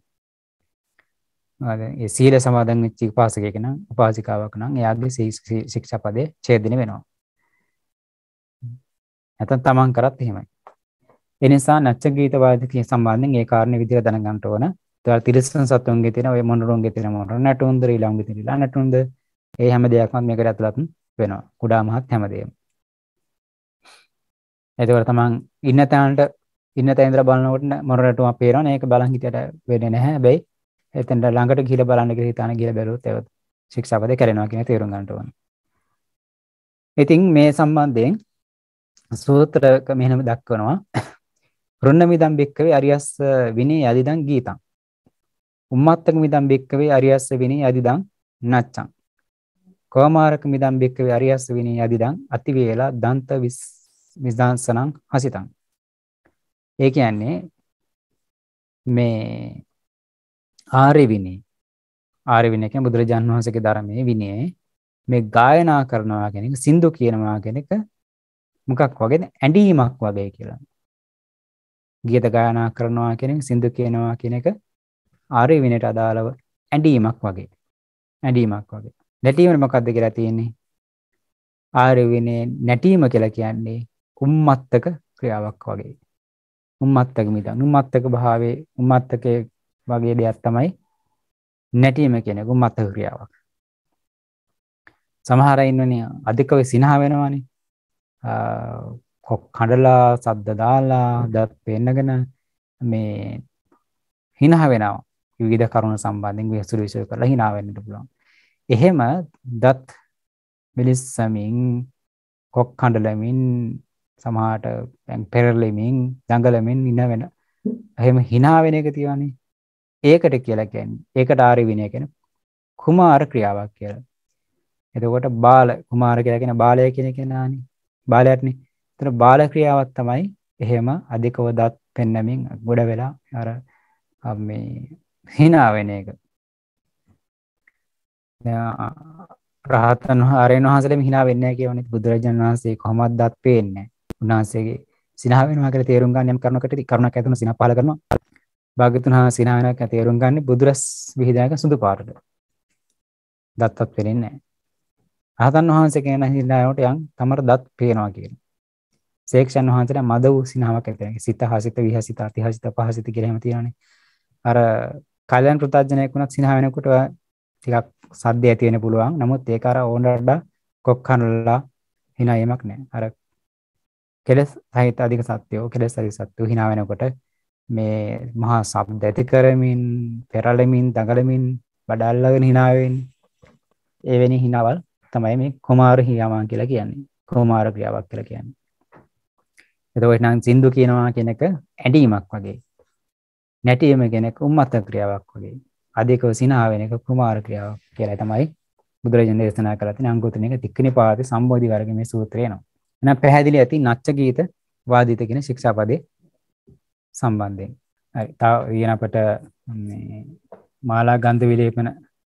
S1: ඒ සීල සමාදන් වෙච්ච උපාසකයෙක් නම් උපාසිකාවක් නම් එයාගේ ශික්ෂාපදේ ඡේදනය වෙනවා. නැත්නම් තමන් කරත් එහෙමයි. ඒ නිසා නැච්ච ගීත වාදිකේ සම්බන්ධයෙන් ඒ කාරණේ විදිහට දැනගන්න ඕන. ඒතර තිරසන් සත්වන්ගේ තියෙන ඔය මොනරුන්ගේ තියෙන මොනරු නැටුන්ද ඊළඟගේ තියෙන නැටුන්ද ඒ හැම දෙයක්ම මේකට ඇතුළත් වෙනවා. කුඩා මහත් හැමදේම. ඒතකොට තමන් ඉන්න තැනට ඉන්න තැන ඉඳලා බලනකොට මොනරටුවක් පේනවනේ. ඒක බලන් හිටියට වෙන්නේ නැහැ. හැබැයි එතෙන්ට ළඟට ගිහලා බලන්න කියලා හිතාන ගිහලා බැලුවොත් ඒවත් ශික්ෂාපදේ කරනවා කියන තේරුම් ගන්න ඕන. ඉතින් මේ සම්බන්ධයෙන් සූත්‍රක මෙහෙම දක්වනවා. රුන්නමිදම් බික්කවේ අරියස්ස විනේ යදිදං ගීතං. උම්මත්තක මිදම් බික්කවේ අරියස්ස විනේ යදිදං නච්චං. කෝමාරක මිදම් බික්කවේ අරියස්ස විනේ යදිදං අතිවේලා දන්ත විස්දාංසනං හසිතං. ඒ කියන්නේ මේ ආර්ය විනේ කියන්නේ බුදුරජාණන් වහන්සේගේ ධර්මයේ විනය මේ ගායනා කරනවා කියන එක සින්දු කියනවා කියන එක මොකක් වගේද ඇඬීමක් වගේ කියලා. ගීත ගායනා කරනවා කියන එක සින්දු කියනවා කියන එක ආර්ය විනයට අදාළව ඇඬීමක් වගේ. නැටීම මොකක්ද කියලා තියෙන්නේ? ආර්ය විනේ නැටීම කියලා කියන්නේ උම්මත්තක ක්‍රියාවක් වගේ. උම්මත්තක මිදන්. උම්මත්තක භාවයේ උම්මත්තකයේ වගේ දෙයක් තමයි නැටීම කියන එක උම්මත්තක ක්‍රියාවක්. සමහර අය ඉන්නවනේ අධිකව සිනහ වෙනවානේ. කඩලා සද්ද දාලා දත් පෙන්නගෙන මේ හිනහ වෙනවා. විවිධ කරුණු සම්බන්ධයෙන් විසුරු විසුරු කරලා හිනා වෙන්නට පුළුවන්. එහෙම දත් මිලිස්සමින් කොක් කඩලමින් සමහරට පෙරලෙමින් දඟලමින් ඉන වෙන එහෙම හිනා වෙන එක තියවනේ. ඒකට කියලා කියන්නේ ඒකට ආර්ය විනය කියන කුමාර ක්‍රියාවක් කියලා. එතකොට බාල කුමාර කියලා කියන බාලය කියන කෙනානේ. බාලයටනේ. ඒතර බාල ක්‍රියාවක් තමයි එහෙම අධිකව දත් පෙන්නමින් ගොඩ වෙලා අර මේ hina වෙන එක. රහතන් ආරයන් වහන්සේලම hina වෙන්නේ නැහැ කියවනේ බුදුරජාණන් වහන්සේ කොහොමද දත් පේන්නේ නැහැ. උන්වහන්සේගේ සිනහ වෙනවා කියලා තේරුම් ගන්න යම් කරුණක් ඇතුළත සිනහ පහල කරනවා. භාග්‍යතුන් වහන්සේ සිනහ වෙනවා කියලා තේරුම් ගන්න බුදුරස් විහිදාක සුදු පාටට. දත්වත් පේන්නේ නැහැ. රහතන් වහන්සේ කියන හිඳාවට යම් තමර දත් පේනවා කියන. සේක්ෂන් වහන්සේලා මද වූ සිනහවක් ඇති. සිත හසිත විහසිත අතිහසිත පහසිත කියලා එහෙම තියෙනවානේ. අර කල්යන් කෘතඥයෙක් වුණත් සිනහ වෙනකොට ටිකක් සද්ද ඇති වෙන්න පුළුවන්. නමුත් ඒක අර ඕනරඩ කොක්කනලා hina යමක් නැහැ. අර කෙලස් සහිත අධික සත්‍යෝ කෙලස් අධික සත්‍යෝ hina වෙනකොට මේ මහා ශබ්ද ඇති කරමින් පෙරළමින් දඟලමින් බඩල්ලාගෙන hina වෙන්නේ. එවැනි hinaවල් තමයි මේ කුමාර හියාමන් කියලා කියන්නේ. කුමාර ක්‍රියාවක් කියලා කියන්නේ. එතකොට නම් සින්දු කියනවා කියන එක ඇඬීමක් වගේ. නැටීම කියන එක උම්මත ක්‍රියාවක් වගේ. අධිකව සිනහ වෙන එක කුමාර ක්‍රියාවක් කියලා තමයි බුදුරජාණන් දේශනා කරලා තියෙන අංගුත්තර නික තික්කනිපාතේ සම්බෝධි වර්ගයේ මේ සූත්‍රය එනවා. එහෙනම් පැහැදිලි ඇති නච්ච ගීත වාදිත කියන ශික්ෂාපදේ සම්බන්ධයෙන්. හරි. තව ඊන අපට මේ මාලා ගන්ධ විලේපන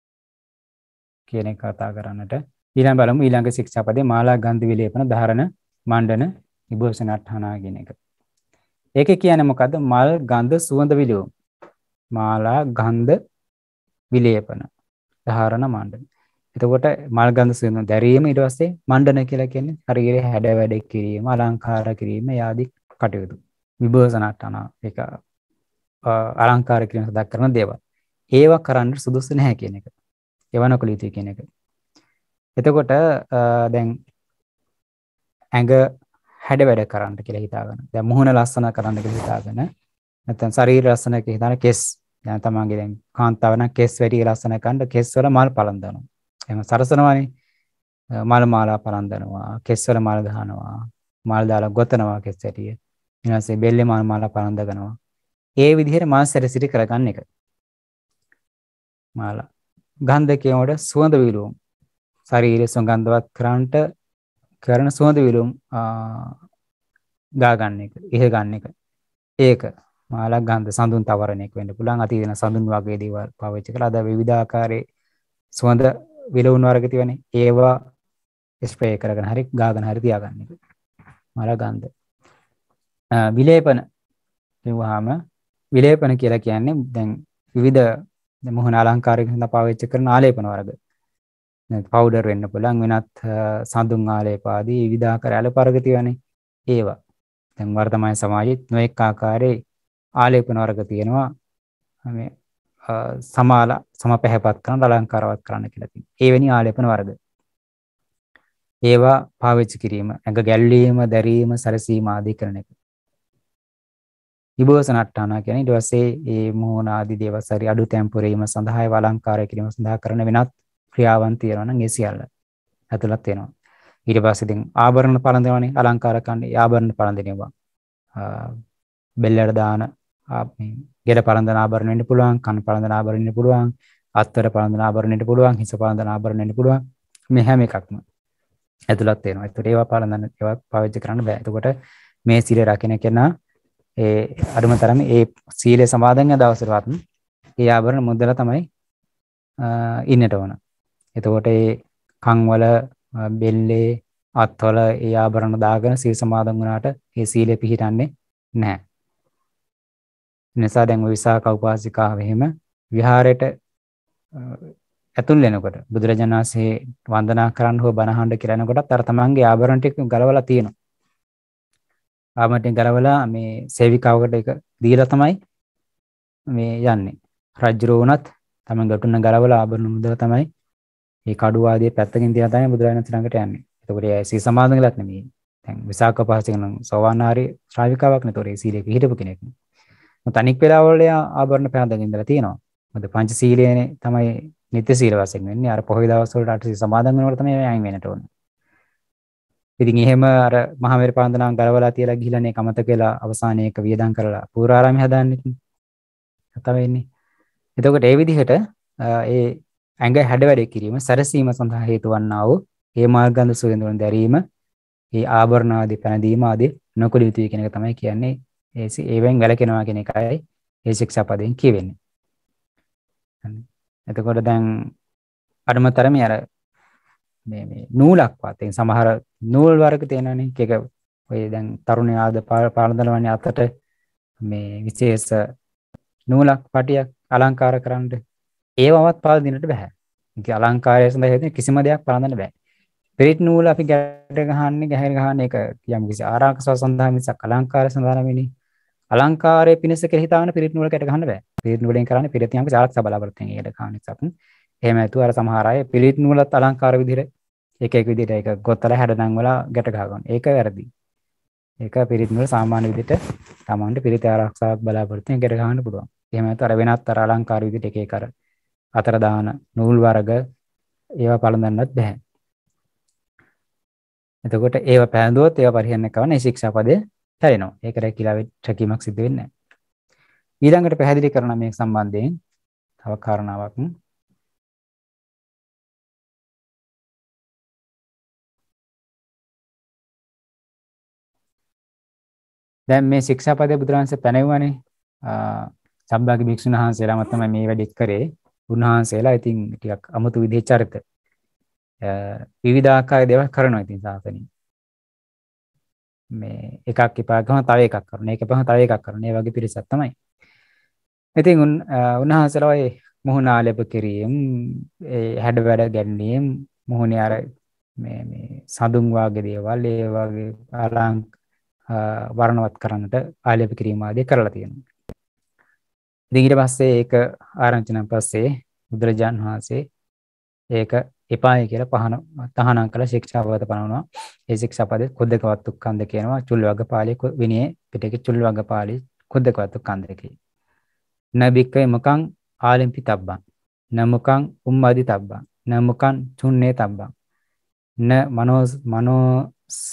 S1: කියන එක කතා කරන්නට ඊළඟ බලමු ඊළඟ ශික්ෂාපදේ මාලා ගන්ධ විලේපන ධාරණ මණ්ඩන විභූෂණට්ඨානා කියන එක. ඒකේ කියන්නේ මොකද්ද? මල් ගන්ධ සුවඳ විලවුම්. මාලා ගන්ධ විලේපන ධාරණ මණ්ඩන. එතකොට මල් ගන්ධ සුවඳ දැරීම ඊට පස්සේ මණ්ඩන කියලා කියන්නේ හරියට හැඩ වැඩ කිරීම, අලංකාර කිරීම යාදී කටයුතු. විභූෂණට්ඨානා ඒක අලංකාර කිරීම සඳහා කරන දේවල්. ඒවා කරන්න සුදුසු නැහැ කියන එක. එවනකල යුතුයි කියන එක. එතකොට දැන් ඇඟ හැඩ වැඩ කරන්න කියලා හිතාගන්න. දැන් මුහුණ ලස්සන කරන්න කියලා හිතාගෙන නැත්නම් ශරීර ලස්සන කියලා හිතාන කෙස් දැන් තමන්ගේ දැන් කාන්තාව නම් කෙස් වැඩි ලස්සන කරන්න කෙස් වල මල් පලඳනවා. එහෙම සරසනවානේ. මල් මාලා පලඳනවා, කෙස් වල මල් ගහනවා, මල් දාලා ගොතනවා කෙස් ඇටිය. ඊට පස්සේ බෙල්ලේ මල් මාලා පලඳනවා. ඒ විදිහට මල් සැරසිරි කරගන්න එක. මාලා ගන්ධ කියනකොට සුවඳ විලවුම් ශරීරය සුගන්ධවත් කරන්නට කරන සුවඳ විලවුම් ගා ගන්න එක, ඉහ ගන්න එක. ඒක මාලා ගන්ධ සඳුන් තවරණ එක වෙන්න පුළුවන්. අතීත වෙන සඳුන් වගේ දේවල් පාවිච්චි කරලා අද විවිධාකාරයේ සුවඳ විලවුන් වර්ග තියෙන්නේ. ඒවා ස්ප්‍රේ කරගෙන හරි ගාගෙන හරි තියාගන්න එක. මාලා ගන්ධ. විලේපන කියවහම විලේපන කියලා කියන්නේ දැන් විවිධ මොහොන අලංකාරයක සඳහා පාවිච්චි කරන ආලේපන වර්ග. පවුඩර් වෙන්න පුළුවන් වෙනත් සඳුන් ආලේප ආදී විවිධාකාර ආලේප වර්ග තියෙනනේ. ඒවා. දැන් වර්තමාන සමාජයේ නොඑක ආකාරයේ ආලේපන වර්ග තියෙනවා. මේ සමපැහැපත් කරන අලංකාරවත් කරන්න කියලා තියෙනවා. ඒ වෙනි ආලේපන වර්ග. ඒවා පාවිච්චි කිරීම, ඇඟ ගැල්වීම, දැරීම, සැරසීම ආදී කරන එක. විභූෂණට්ඨානා කියන්නේ ඊට පස්සේ මේ මොහොන ආදී දේවල් සරි අඩු තැම්පුරීම සඳහා ඒව අලංකාරය කිරීම සඳහා කරන වෙනත් ක්‍රියාවන් තියෙනවා නම් ඒ සියල්ල ඇතුළත් වෙනවා. ඊට පස්සේ ඉතින් ආභරණ පළඳිනවනේ අලංකාර කන්නේ ආභරණ පළඳිනවා. බෙල්ලට දාන මේ ගෙඩ පළඳන ආභරණ වෙන්න පුළුවන්, කන් පළඳන ආභරණ වෙන්න පුළුවන්, අත්තර පළඳන ආභරණ වෙන්න පුළුවන්, හිස පළඳන ආභරණ වෙන්න පුළුවන්. මේ හැම එකක්ම ඇතුළත් වෙනවා. ඒතකොට ඒවා පළඳන ඒවා පාවිච්චි කරන්න බෑ. එතකොට මේ සීල රකින්න කෙනා ඒ අරුම තරමේ ඒ සීලය සමාදන් වෙන දවසටවත් ඒ ආභරණ මුදලා තමයි ඉන්නට ඕන. එතකොට ඒ කන් වල බෙල්ලේ අත්වල ඒ ආභරණ දාගෙන සීල් සමාදන් වුණාට ඒ සීලය පිළිහිටන්නේ නැහැ. නිසා දැන් විසාක උපාසිකාව එහෙම විහාරයට ඇතුල් වෙනකොට බුදුරජාණන් වහන්සේ වන්දනා කරන්න හෝ බණහඬ කියනකොටත් අර තමන්ගේ ආභරණ ටික ගලවලා තියෙනවා. ආභරණ ගලවලා මේ සේවිකාවකට එක දීලා තමයි මේ යන්නේ. රජුරෝ වුණත් තමන් ගැටුණ ගලවලා ආභරණ මුදලා තමයි මේ කඩුව ආදී පැත්තකින් තියලා තමයි බුදුරජාණන් වහන්සේ ළඟට යන්නේ. එතකොට ඒ සී සමාදන් වෙලත් නෙමෙයි. දැන් විසාක උපාසිකන සෝවාන් ආරි ශ්‍රාවිකාවක් නේතොර ඒ සීලයක හිටපු කෙනෙක්. මොකද අනික් වෙලාවවල ආභරණ පැහැඳගෙන ඉඳලා තියෙනවා. මොකද පංච සීලයනේ තමයි නිත්‍ය සීල වශයෙන් වෙන්නේ. අර පොහොය දවස් වලට අට සී සමාදන් වෙනකොට තමයි අයින් වෙන්නට ඕන. ඉතින් එහෙම අර මහා මේරු පාන්දනාන් ගලවලා තියලා ගිහිලානේ කමතක වෙලා අවසානයේ එක වියදම් කරලා පූර්වාරාමය හදාන්නේ. කතාව වෙන්නේ. එතකොට ඒ විදිහට ඒ ඇඟ හැඩ වැඩ කිරීම සැරසීම සඳහා හේතු වන්නා වූ ඒ මාර්ගන්ධ සුවඳුන් දැරීම, ඒ ආභරණ ආදී පැනදීම ආදී නොකළ යුතුයි කියන එක තමයි කියන්නේ. ඒවෙන් වැළකෙනවා කියන එකයි ඒ ශික්ෂාපදයෙන් කියවෙන්නේ. එතකොට දැන් අඩුමතරමේ අර මේ නූලක්වත් සමහර නූල් වර්ග තියෙනවනේ. එක ඔය දැන් තරුණයා ආද පාරදලවන්නේ අතට මේ විශේෂ නූලක් පටියක් අලංකාර කරන්න. ඒවවත් පාල දිනට බෑ. ඒක අලංකාරය සඳහා හේතු කිසිම දෙයක් පාලන්න බෑ. පිරිත් නූල අපි ගැට ගහන්නේ ගැහැර ගහන්නේ ඒක යම් කිසි ආරක්ෂාව සඳහා මිසක් අලංකාරය සඳහා නෙවෙයි. අලංකාරයේ පිණිස කියලා හිතාගෙන පිරිත් නූල ගැට ගහන්න බෑ. පිරිත් නූලෙන් කරන්නේ පිරිත් යම් කිසි ආරක්ෂා බලාපොරොත්තු වෙන එකට ගන්න නිසා. එහෙම නැතුව අර සමහර අය පිරිත් නූලත් අලංකාර විදිහට එක විදිහට ඒක ගොත්තලා හැඩනම් වල ගැට ගහ ගන්න. ඒක වැරදි. ඒක පිරිත් නූල සාමාන්‍ය විදිහට Tamanට පිරිත් ආරක්ෂාවක් බලාපොරොත්තු වෙන ගැට ගන්න පුළුවන්. එහෙම නැත්නම් අර වෙනත් අර අලංකාර විදිහට එක එක අර අතර දාන නූල් වර්ග ඒවා පළඳන්නත් බෑ. එතකොට ඒවා පැහැදුවොත් ඒවා පරිහරණය කරන ඒ ශික්ෂාපදය හැරෙනවා. ඒක රැකිලා රැකීමක් සිදු වෙන්නේ නැහැ. ඊළඟට පැහැදිලි කරන මේ සම්බන්ධයෙන් තව කාරණාවක්. දැන් මේ ශික්ෂාපදයේ බුදුරජාණන්සේ පැනෙවුවානේ. සම්බාගි භික්ෂුන් වහන්සේලාම තමයි මේ වැඩේ කරේ. උන්වහන්සේලා ඉතින් ටිකක් අමුතු විදිහේ චරිත. විවිධාකාර දේවල් කරනවා ඉතින් සාසනෙ. මේ එකක් එපා ගම තව එකක් කරනවා. ඒක එපා තව එකක් කරනවා. මේ වගේ පිරිසක් තමයි. ඉතින් උන්වහන්සේලා ඔය මුහුණ ආලේප කිරීම, ඒ හැඩ වැඩ ගැනීම, මුහුණේ අර මේ සඳුන් වාගේ දේවල්, ඒ වගේ වර්ණවත් කරන්නට ආලේප කිරීම ආදී කරලා තියෙනවා. ඉතින් ඊට පස්සේ ඒක ආරංචි නම් පස්සේ බුදුරජාන් වහන්සේ ඒක එපායි කියලා තහනම් කළ ශික්ෂාපද පනවනවා. ඒ ශික්ෂාපදේ කුද්දකවත් උක්ඛන්ද කියනවා. චුල්ලවග්ගපාලි විනයේ පිටකේ චුල්ලවග්ගපාලි කුද්දකවත් උක්ඛන්ද කියයි. නබික්කේ මුකං ආලිම්පි තබ්බං නමුකං උම්මාදි තබ්බං නමුකං චුන්නේ තබ්බං න මනෝ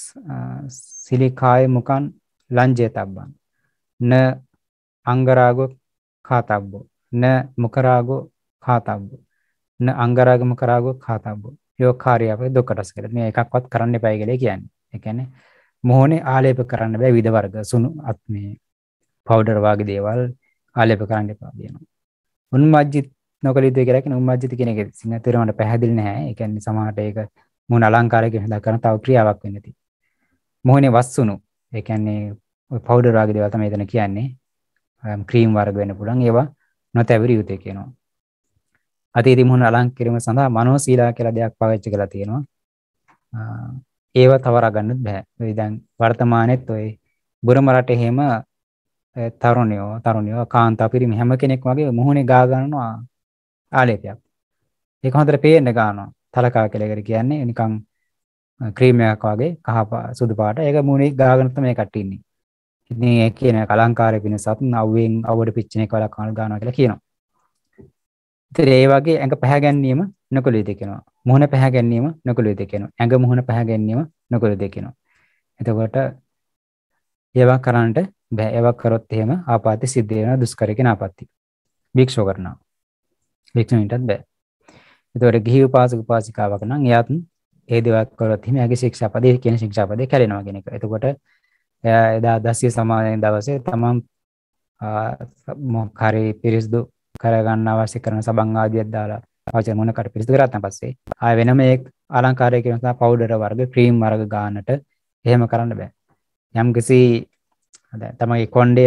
S1: සිලිකාය මුකං ලංජේ තබ්බං න අංගරාගෝ කාතබ්බෝ න මුකරාගෝ කාතබ්බෝ න අංගරාග මුකරාගෝ කාතබ්බෝ යෝ කාර්යය දුකටස් කියලා. මේ එකක්වත් කරන්න එපා කියලා කියන්නේ. ඒ කියන්නේ මොහොනේ ආලේප කරන්න බෑ විවිධ වර්ග සුණු මේ පවුඩර් වගේ දේවල් ආලේප කරන්න එපා කියනවා. උන්මජ්ජිත නොකළ යුතුයි කියලා කියන උන්මජ්ජිත කියන එක සිංහ තේරුමට පැහැදිලි නැහැ. ඒ කියන්නේ සමහරට ඒක මොන අලංකාරයකින් හදා කරන තව ක්‍රියාවක් වෙන්න තියෙනවා. මොහොනේ වස්සුණු ඒ කියන්නේ ඔය පවුඩර් වගේ දේවල් තමයි එතන කියන්නේ. ක්‍රීම් වර්ග වෙන්න පුළුවන්. ඒවා නොතැවරිය යුතුයි කියනවා. අතීතී මොහොන අලංකාර කිරීම සඳහා මනෝ සීලා කියලා දෙයක් පාවිච්චි කරලා තියෙනවා. ඒව තවරා ගන්නත් බෑ. ඔය දැන් වර්තමානෙත් ඔය බුරම රටේ හැම තරුණියෝ කාන්තා පිරිමි හැම කෙනෙක් වගේ මොහොනේ ගා ගන්නවා ආලේපයක්. ඒක හොඳට පේන්න ගන්නවා. තලකා කියලා එකට කියන්නේ නිකන් ක්‍රීම් එකක් වගේ කහ සුදු පාට. ඒක මොහොනේ ගාගෙන තමයි කට්ටිය ඉන්නේ. ඉතින් ඒ කියන අලංකාරය පිණිසත් අවුවෙන් අවුවට පිච්චෙන එක වල කන ගන්නවා කියලා කියනවා. ඉතින් ඒ වගේ ඇඟ පැහැ ගැනීම නොකළ යුතුයි කියනවා. මුහුණ පැහැ ගැනීම නොකළ යුතුයි කියනවා. ඇඟ මුහුණ පැහැ ගැනීම නොකළ යුතුයි කියනවා. එතකොට ඒවා කරන්නට බෑ. ඒවා කරොත් එහෙම ආපాతి සිද්ධ වෙනවා දුෂ්කරකේ නාපත්ති. භික්ෂුව කරනවා. භික්ෂුණීටත් බෑ. එතකොට ගිහි උපාසක උපාසිකාවක් නම් එයාත් ඒ දේවල් කරොත් එහෙම ඇගේ ශික්ෂාපදේ කියන ශික්ෂාපදේ කැඩෙනවා කියන එක. එතකොට එදා දසිය සමාදන් දවසේ තමන් මොකාරී පිරිසිදු කරගන්න අවශ්‍ය කරන සබන් ආදියක් දාලා අවශ්‍ය මොනකට පිරිසිදු කරාට පස්සේ ආය වෙනම ඒ අලංකාරය කියන නිසා පවුඩර් වර්ග ක්‍රීම් වර්ග ගන්නට එහෙම කරන්න බෑ. යම්කිසි තමයි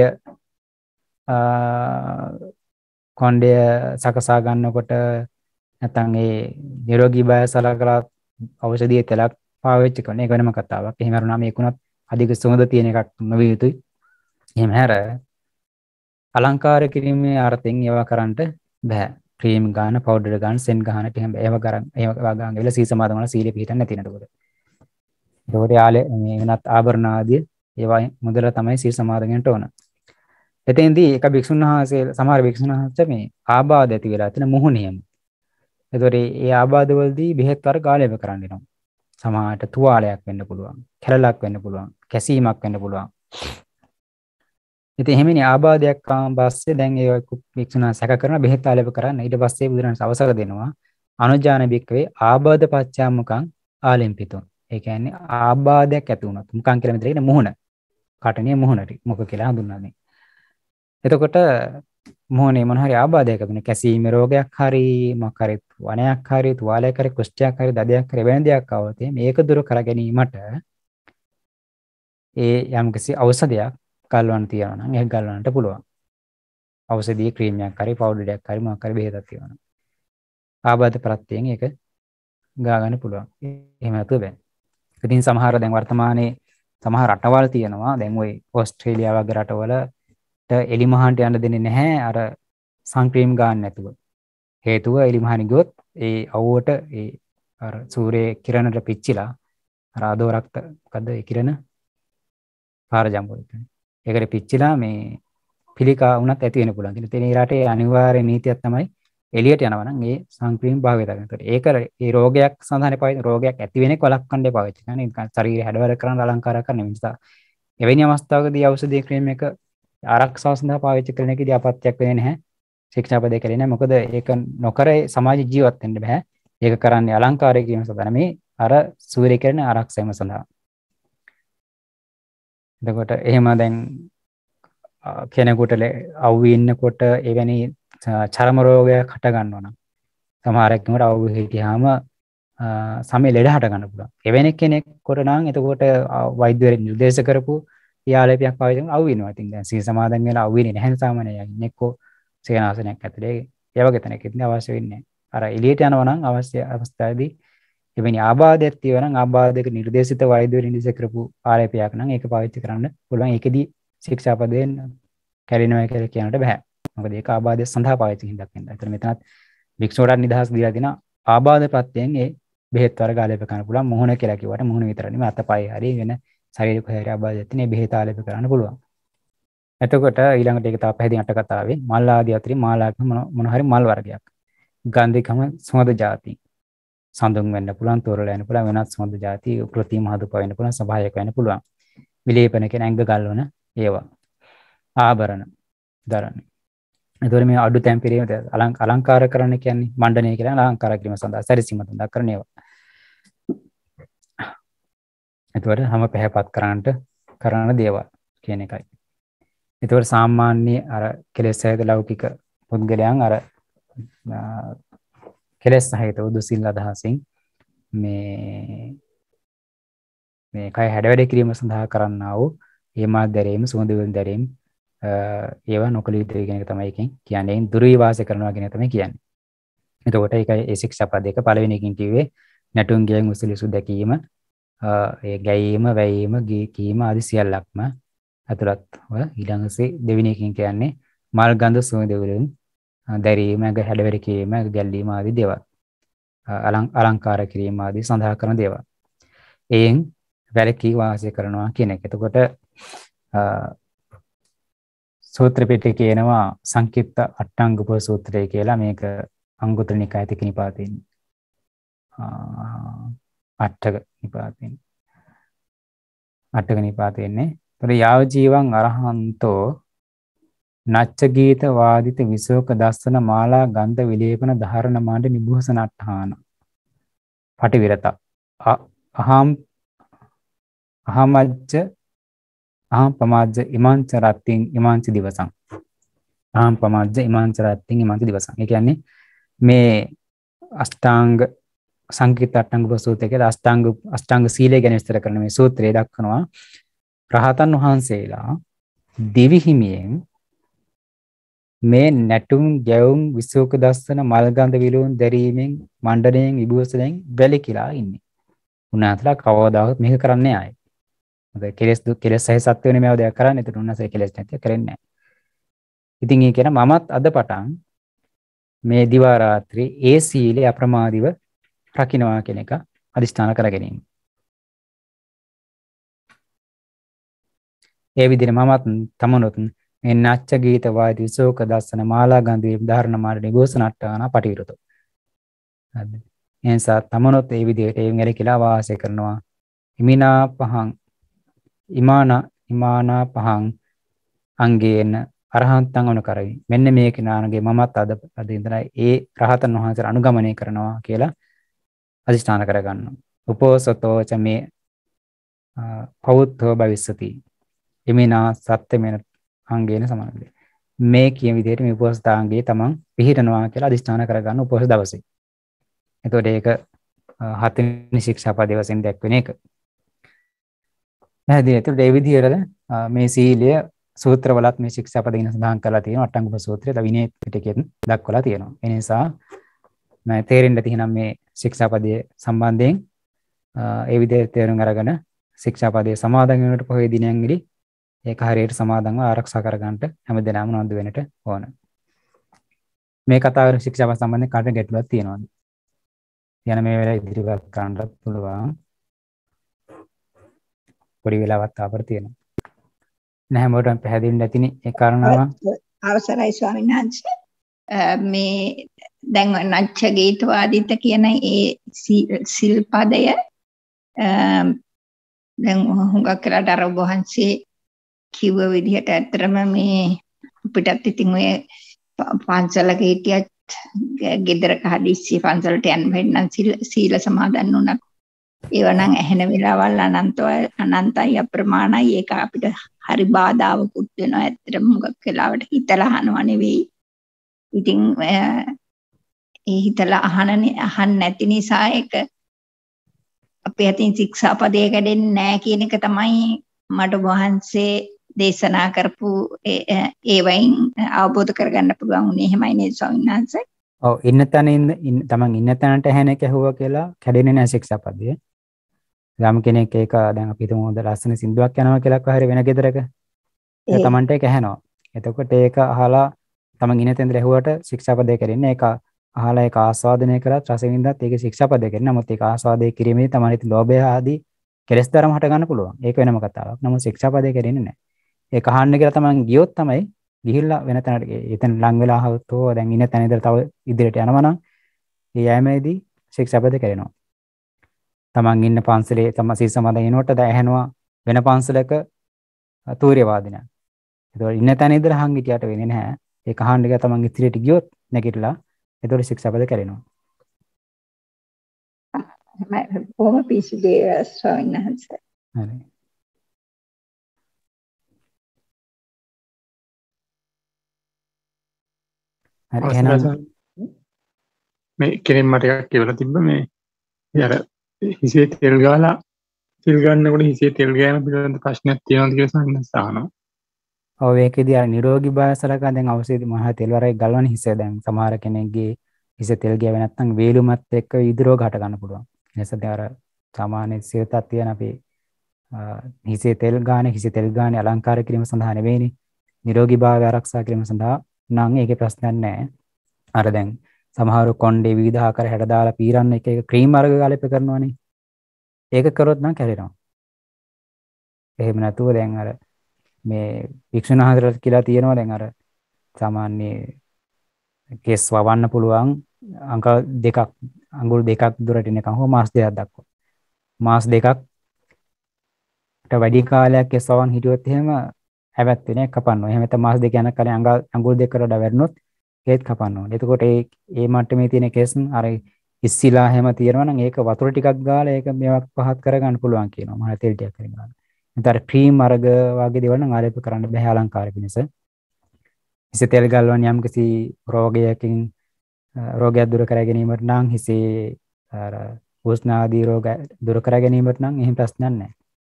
S1: කොණ්ඩය සකසා ගන්නකොට නැත්නම් ඒ නිරෝගී බය සලකලා ඖෂධීය තෙලක් පාවිච්චි කරන එක වෙනම කතාවක්. එහෙම වුණාම ඒකුණත් අධික සුවඳ තියෙන එකක් නොවිය යුතුයි. එහෙම හැර අලංකාර කිරීමේ අර්ථයෙන් ඒවා කරන්නට බෑ. ක්‍රීම් ගන්න, පවුඩර් ගන්න, සෙන් ගන්නට එහෙම ඒවා ගන්න වෙලා සී සමාදන් වල සීලෙ පිළිටන්න නැති නේද? ඒකට යාලේ මේ වෙනත් ආභරණ ආදී ඒවා මුදල තමයි සීල් සමාදන් වෙන්නට ඕන. එතෙන්දී එක භික්ෂුන් වහන්සේ සමහර භික්ෂුන් වහන්සේ මේ ආබාධ ඇති වෙලා තියෙන මොහොනියම. ඒතකොට ඒ ආබාධ වලදී බෙහෙත් වර්ග ආලේප කරන්න වෙනවා. සමහරට තුවාලයක් වෙන්න පුළුවන්, කැරලක් වෙන්න පුළුවන්, කැසීමක් වෙන්න පුළුවන්. ඉතින් එහෙමනේ ආබාධයක් ආවම පස්සේ දැන් ඒ භික්ෂුණා සැක කරන බෙහෙත් ආලේප කරන්න. ඊට පස්සේ බුදුරජාණන් අවසර දෙනවා අනුජාන බික්කවේ ආබාධ පච්චාමුකං ආලිම්පිතෝ. ඒ කියන්නේ ආබාධයක් ඇති වුණොත් මුකං කියලා මෙතන කියන මුහුණ. කටනේ මුහුණට මුඛ කියලා හඳුන්වන්නේ. එතකොට මුහුණේ මොන හරි ආබාධයක් අපින කැසීම රෝගයක් හරි මොකක් හරි වනයක් හරි තුවාලයක් හරි කුෂ්ඨයක් හරි දදයක් හරි වෙන දෙයක් આવොත් මේක දුරු කර ගැනීමට ඒ යම්කිසි ඖෂධයක් ගල්වන්න තියනවා නම් ඒක ගල්වන්නට පුළුවන්. ඖෂධීය ක්‍රීමයක් හරි පවුඩරයක් හරි මොකක් හරි බෙහෙතක් තියෙනවා. ආබාධ ප්‍රත්‍යයෙන් ඒක ගා ගන්න පුළුවන්. එහෙම නැතුව බෑ. ඉතින් සමහර දැන් වර්තමානයේ සමහර රටවල් තියෙනවා. දැන් ওই ඕස්ට්‍රේලියාව වගේ රටවලට එලිමහනට යන්න දෙන්නේ නැහැ අර සංක්‍රීම් ගන්න නැතුව. හේතුව එලිමහන ගියොත් ඒ අවුවට ඒ අර සූර්ය කිරණට පිච්චිලා අර ආදෝ රක්ත මොකද්ද ඒ කිරණ පාරජම්බුව කියන්නේ. ඒකට පිච්චිලා මේ පිළිකා වුණත් ඇති වෙන්න පුළුවන්. ඉතින් ඒ රටේ අනිවාර්ය නීතියක් තමයි එළියට යනවා නම් ඒ සංක්‍රීම් භාවිත කරන්න. ඒක ඒ රෝගයක් සඳහානේ පාවිච්චි රෝගයක් ඇති වෙන්නේ වළක්වන්න පාවිච්චි කරන. නිකන් ශරීරය හැඩවැර කරන අලංකාර කරන නිසා. එවැනි අවස්ථාවකදී ඖෂධීය ක්‍රීම් එක ආරක්ෂාව සඳහා පාවිච්චි කරන එකදී අපත්‍යක් වෙන්නේ නැහැ. ශික්ෂාපදේ කලේ නැහැ. මොකද ඒක නොකර සමාජ ජීවත් වෙන්න බෑ. ඒක කරන්නේ අලංකාරය කිරීම සඳහා නෙමෙයි අර සූර්ය කිරණ ආරක්ෂාවම සඳහා. එතකොට එහෙම දැන් කෙනෙකුට අවුවේ ඉන්නකොට එවැනි චර්ම රෝගයක් හට ගන්නවා නම් සමහරක් කෙනෙකුට අවුවේ හිටියාම සමේ ලෙඩ හට ගන්න පුළුවන්. එවැනි කෙනෙක්ට නම් එතකොට වෛද්‍යවරයෙක් නිර්දේශ කරපු යාලේපයක් පාවිච්චි කරන අවු වෙනවා. ඉතින් දැන් සී සමාදන් වෙලා අවු වෙන්නේ නැහැ සාමාන්‍යයෙන්. ඉන්නේ එක්කෝ සේනාසනයක් ඇතුලේ ඒ වගේ තැනක ඉතින් අවශ්‍ය වෙන්නේ නැහැ. අර එළියට යනවා නම් අවශ්‍ය අවස්ථාවේදී එවැනි ආබාධයක් තියෙනවා නම් ආබාධයක නිර්දේශිත වෛද්‍යවරයෙක් නිර්දේශ කරපු ආලේපයක් නම් ඒක පාවිච්චි කරන්න පුළුවන්. ඒකෙදී ශික්ෂාපදයෙන් කැරෙනවා කියලා කියන්නට බෑ. මොකද ඒක ආබාධය සඳහා පාවිච්චි හින්දා වෙනවා. ඒතර මෙතනත් වික්ෂෝඩන් නිදහස් දීලා දෙන ආබාධ ප්‍රත්‍යයෙන් ඒ බෙහෙත් වර්ග ආලේප කරන්න පුළුවන්. මොහොන කියලා කිව්වට මොහොන විතර නෙමෙයි අතපය හරි වෙන ශරීරික හැරි ආබාධයක් තියෙන බෙහෙත් ආලේප කරන්න පුළුවන්. එතකොට ඊළඟට ඒක තව පැහැදිලි අට කතාවේ මල් ආදී අතරින් මාලාක මොන හරි මල් වර්ගයක්. ගන්ධිකම සුවඳ ಜಾති. සඳුන් වෙන්න පුළුවන්, තොරල වෙන්න පුළුවන්, වෙනත් සුවඳ ಜಾති, කෘත්‍රිම හදුප වෙන්න පුළුවන්, සභායක වෙන්න පුළුවන්. විලේපන කියන ඇඟ ගල්වන ඒවා. ආභරණ දරන්නේ. එතකොට මේ අඩු තැම්පිරීම අලංකාර කරන්න කියන්නේ මණ්ඩනය කියලා අලංකාර කිරීම සඳහා සැරසීම සඳහා කරන ඒවා. එතකොට හැම පැහැපත් කරන්නට කරන දේවල් කියන එකයි. එතකොට සාමාන්‍ය අර කෙලෙස් සහිත ලෞකික පුද්ගලයන් අර කෙලෙස් සහිත දුසිල් අදහසින් මේ කය හැඩවැඩ කිරීම සඳහා කරන්නා වූ ඒ මාධ්‍යරේම සුවඳ විඳ දැරීම ඒවා නොකළ යුතුයි කියන එක තමයි එකෙන් කියන්නේ. දුර්වි වාසය කරනවා කියන එක තමයි කියන්නේ. එතකොට ඒකයි ඒ ශික්ෂාපදයක පළවෙනි එකකින් කිව්වේ නැටුම් ගෑම් උසලිසු දැකීම, ඒ ගැයීම, වැයීම, ගී කීම ආදී සියල්ලක්ම අතුලත්ව ඊළඟසේ දෙවෙනි එකකින් කියන්නේ මල් ගඳ සුවඳ වලින් දැරීම, හැඩවැඩ කිරීම, ගැල්ලීම ආදී දේවල්. අලංකාර කිරීම ආදී සඳහා කරන දේවල්. එයින් වැරකී වාසය කරනවා කියන එක. එතකොට සූත්‍ර පිටකේ කියනවා සංකිට්ඨ අට්ඨංග සූත්‍රය කියලා. මේක අංගුත්තර නිකායේ තික නිපාතේ ඉන්නේ. අටක නිපාතේ. අටක නිපාතේ ඉන්නේ. ඒතර යාව ජීවං අරහන්තෝ නච්ච ගීත වාදිත විසෝක දස්සන මාලා ගන්ධ විලේපන ධාරණ මාණ්ඩ නිභූසන අට්ඨාන පටිවිරත අහමජ්ජ අහම් පමාජ්ජ ඉමාංච රත්තින් ඉමාංච දිවසං අහම් පමාජ්ජ ඉමාංච රත්තින් ඉමාංච දිවසං. ඒ කියන්නේ මේ අෂ්ටාංග සංකීර්ත අට්ඨංග සූත්‍රය කියලා අෂ්ටාංග සීලය ගැන විස්තර කරන මේ සූත්‍රය දක්වනවා රහතන් වහන්සේලා දිවි හිමියෙන් මේ නැටුම් ගැවුම් විසෝක දස්සන මල් ගඳ විලවුන් දැරීමෙන් මණ්ඩණයෙන් විභූෂණයෙන් වැළකීලා ඉන්නේ. උන්වහන්සේලා කවදාවත් මේක කරන්නේ නැහැ. මොකද කෙලෙස් සහ සත්‍යෝනේ මේව දෙයක් කරන්නේ. ඒතර උන්වහන්සේ කෙලෙස් නැති කරන්නේ නැහැ. ඉතින් ඒ කියන මමත් අද පටන් මේ දිවා රාත්‍රී ඒ සීලය අප්‍රමාදීව රකින්නවා කියන එක අදිස්ථාන කරගැනීම. ඒ විදිහට මමත් තමනුත් මේ නච්ච ගීත වාදී විසෝක දස්සන මාලා ගන්ධ විදාරණ මාර්ග නිගෝසනට්ඨාන පටිවිරතෝ. හරිද? එනිසා තමනුත් ඒ විදිහට ඒ මෙලකිලා වාසය කරනවා. ඉමිනා පහන් අංගේන අරහන්තං අනුකරයි. මෙන්න මේ කෙනාගේ මමත් අද ඉඳලා ඒ රහතන් වහන්සේලා අනුගමනය කරනවා කියලා අදිස්ථාන කරගන්නවා. උපෝසතෝ ච මේ පෞත්තෝ භවිස්සති. ඉමිනා සත්‍ය මෙන අංගේන සමානයි. මේ කියන විදිහට මේ උපවස්ථාංගයේ තමන් පිළිහිටනවා කියලා අදිස්ථාන කරගන්න උපවස් දවසේ. එතකොට ඒක හත්වෙනි ශික්ෂාපදයේ වශයෙන් දැක්වෙන එක. නැහැදී එතකොට ඒ විදිහට මේ සීලය සූත්‍රවලත් මේ ශික්ෂාපද ගැන සඳහන් කරලා තියෙනවා. අට්ටංගුප සූත්‍රයේ විනය පිටකයෙන් දක්වලා තියෙනවා. ඒ නිසා මම තේරෙන්න තියෙනම් මේ ශික්ෂාපදයේ සම්බන්ධයෙන් ඒ විදිහට තේරුම් අරගෙන ශික්ෂාපදයේ සමාදන් වෙනකොට පොහේ දිනයන්ගිරි ඒක හරියට සමාදන්ව ආරක්ෂා කරගන්නට හැමදෙනාම උනන්දු වෙන්නට ඕන. මේ කතාවේ ශික්ෂාපද සම්බන්ධයෙන් කාටද ගැටලුවක් තියෙනවද? යන මේ වෙලාව ඉදිරිපත් කරන්නත් පුළුවන්. පොඩි වෙලාවක් ආපර තියෙනවා. නැහැ මොකටද පැහැදිලි නැතිනේ ඒ කාරණාව.
S2: අවසරයි ස්වාමීන් වහන්සේ. මේ දැන් නච්ච ගීතවාදිත කියන ඒ සිල්පදය දැන් හුඟක් කරලා අර ඔබ වහන්සේ කිව්ව විදිහට ඇත්තටම මේ අපිටත් ඉතින් ඔය පන්සලක හිටියත් ගෙදරක හදිස්සි පන්සලට යන්න වෙන්නම් සීල සමාදන් වුණා. ඒව නම් ඇහෙන වෙලාවල් අනන්තයි අප්‍රමාණයි. ඒක අපිට හරි බාධාවකුත් වෙනවා. ඇත්තටම හුඟක් වෙලාවට හිතලා අහනව නෙවෙයි. ඉතින් ඒ හිතලා අහන්න නැති නිසා ඒක අපේ අතින් ශික්ෂාපදයේ කැඩෙන්නේ නැහැ කියන එක තමයි මට වහන්සේ දේශනා කරපු ඒවයින් අවබෝධ කරගන්න පුළුවන් උනේ. එහෙමයි නේද ස්වාමීන් වහන්සේ?
S1: ඔව් ඉන්න තැන තමන් ඉන්න තැනට ඇහෙන එක ඇහුවා කියලා කැඩෙන්නේ නැහැ ශික්ෂාපදයේ. ගාම කෙනෙක් ඒක දැන් අපි හිතමු හොඳ ලස්සන සින්දුවක් යනවා කියලා හරි වෙන ගෙදරක. ඒක තමන්ට ඒක ඇහෙනවා. එතකොට ඒක අහලා තමන් ඉන්න තැනට ඇහුවට ශික්ෂාපදයේ කැඩෙන්නේ. ඒක අහලා ඒක ආස්වාදනය කරත් රස විඳත් ඒක ශික්ෂාපදයේ කැඩෙන්නේ. නමුත් ඒක ආස්වාදයේ කිරීමේදී තමන්ට ලෝභය ආදී කෙලෙස් ධර්ම හට ගන්න පුළුවන්. ඒක වෙනම කතාවක්. නමුත් ශික්ෂාපදයේ කැඩෙන්නේ නැහැ. ඒක අහන්න කියලා තමන් ගියොත් තමයි ගිහිල්ලා වෙන තැනට එතන ලඟ වෙලා ආවොත් දැන් ඉන්න තැන ඉඳලා තව ඉදිරියට යනවා නම් ඒ යෑමේදී ශික්ෂාපද කරනවා. තමන් ඉන්න පන්සලේ තම සීල් සමාදන් වෙනකොට දැන් ඇහෙනවා වෙන පන්සලක තූර්ය වාදනය. ඒතකොට ඉන්න තැන ඉඳලා හං හිටියට වෙන්නේ නැහැ. ඒක අහන්න ගියා තමන් ඉදිරියට ගියොත් නැගිටලා ඒතකොට ශික්ෂාපද කරනවා.
S2: කොහොම පිසුදේ ස්වාමීන් වහන්සේ.
S1: හරි.
S3: මේ කෙනෙක් මට එකක් කියලා තිබ්බ මේ අර හිසේ තෙල් ගාලා තෙල් ගන්නකොට හිසේ තෙල් ගෑම පිළිබඳ ප්‍රශ්නයක් තියෙනවද කියලා සම්මත අහනවා.
S1: ඔව් ඒකේදී අර නිරෝගී භාෂරක දැන් අවශ්‍යදී මහා තෙල් වරයි ගලවන හිසේ දැන් සමහර කෙනෙක්ගේ හිසේ තෙල් ගෑවේ නැත්නම් වේලුමත් එක්ක විදුරෝග හට ගන්න පුළුවන්. එනිසා දැන් අර සාමාන්‍ය සියතක් තියෙන අපි හිසේ තෙල් ගානේ අලංකාර කිරීම සඳහා නෙවෙයිනේ. නිරෝගී භාවය ආරක්ෂා කිරීම සඳහා නම් ඒකේ ප්‍රශ්නයක් නැහැ. අර දැන් සමහර කොණ්ඩේ විවිධ ආකාර හැඩ දාලා පීරන්න එක ක්‍රීම් වර්ග ගාලප කරනවනේ. ඒක කරොත් නම් කැඩෙනවා. එහෙම නැතුව දැන් අර මේ වික්ෂුණහතරට කියලා තියෙනවා දැන් අර සාමාන්‍ය කෙස් වවන්න පුළුවන් අඟුල් දෙකක් දුරට එනකම් හෝ මාස් දෙකක් දක්වා. මාස් දෙකක්ට වැඩි කාලයක් කෙස් වවන් හිටියොත් එහෙම හැබැත් වෙන කපනවා. එහෙම නැත්නම් මාස් දෙක යන කලින් අඟුල් දෙක කරලා වැටුනොත් ඒත් කපන්න ඕනේ. එතකොට ඒ මට්ටමේ තියෙන කෙස් අර ඉස්සිලා හැම තියෙනවා නම් ඒක වතුර ටිකක් ගාලා ඒක මේවක් පහත් කරගන්න පුළුවන් කියනවා. මහා තෙල් ටිකක් කරගෙන. ඒතර ක්‍රීම් අරග වගේ දේවල් නම් ආලේප කරන්න බෑ අලංකාර පිණිස. හිසේ තෙල් ගල්වන යම් කිසි රෝගයක් දුරු කර ගැනීමට නම් හිසේ අර උෂ්ණ ආදී රෝග දුරු කර ගැනීමට නම් එහෙම ප්‍රශ්නයක් නැහැ.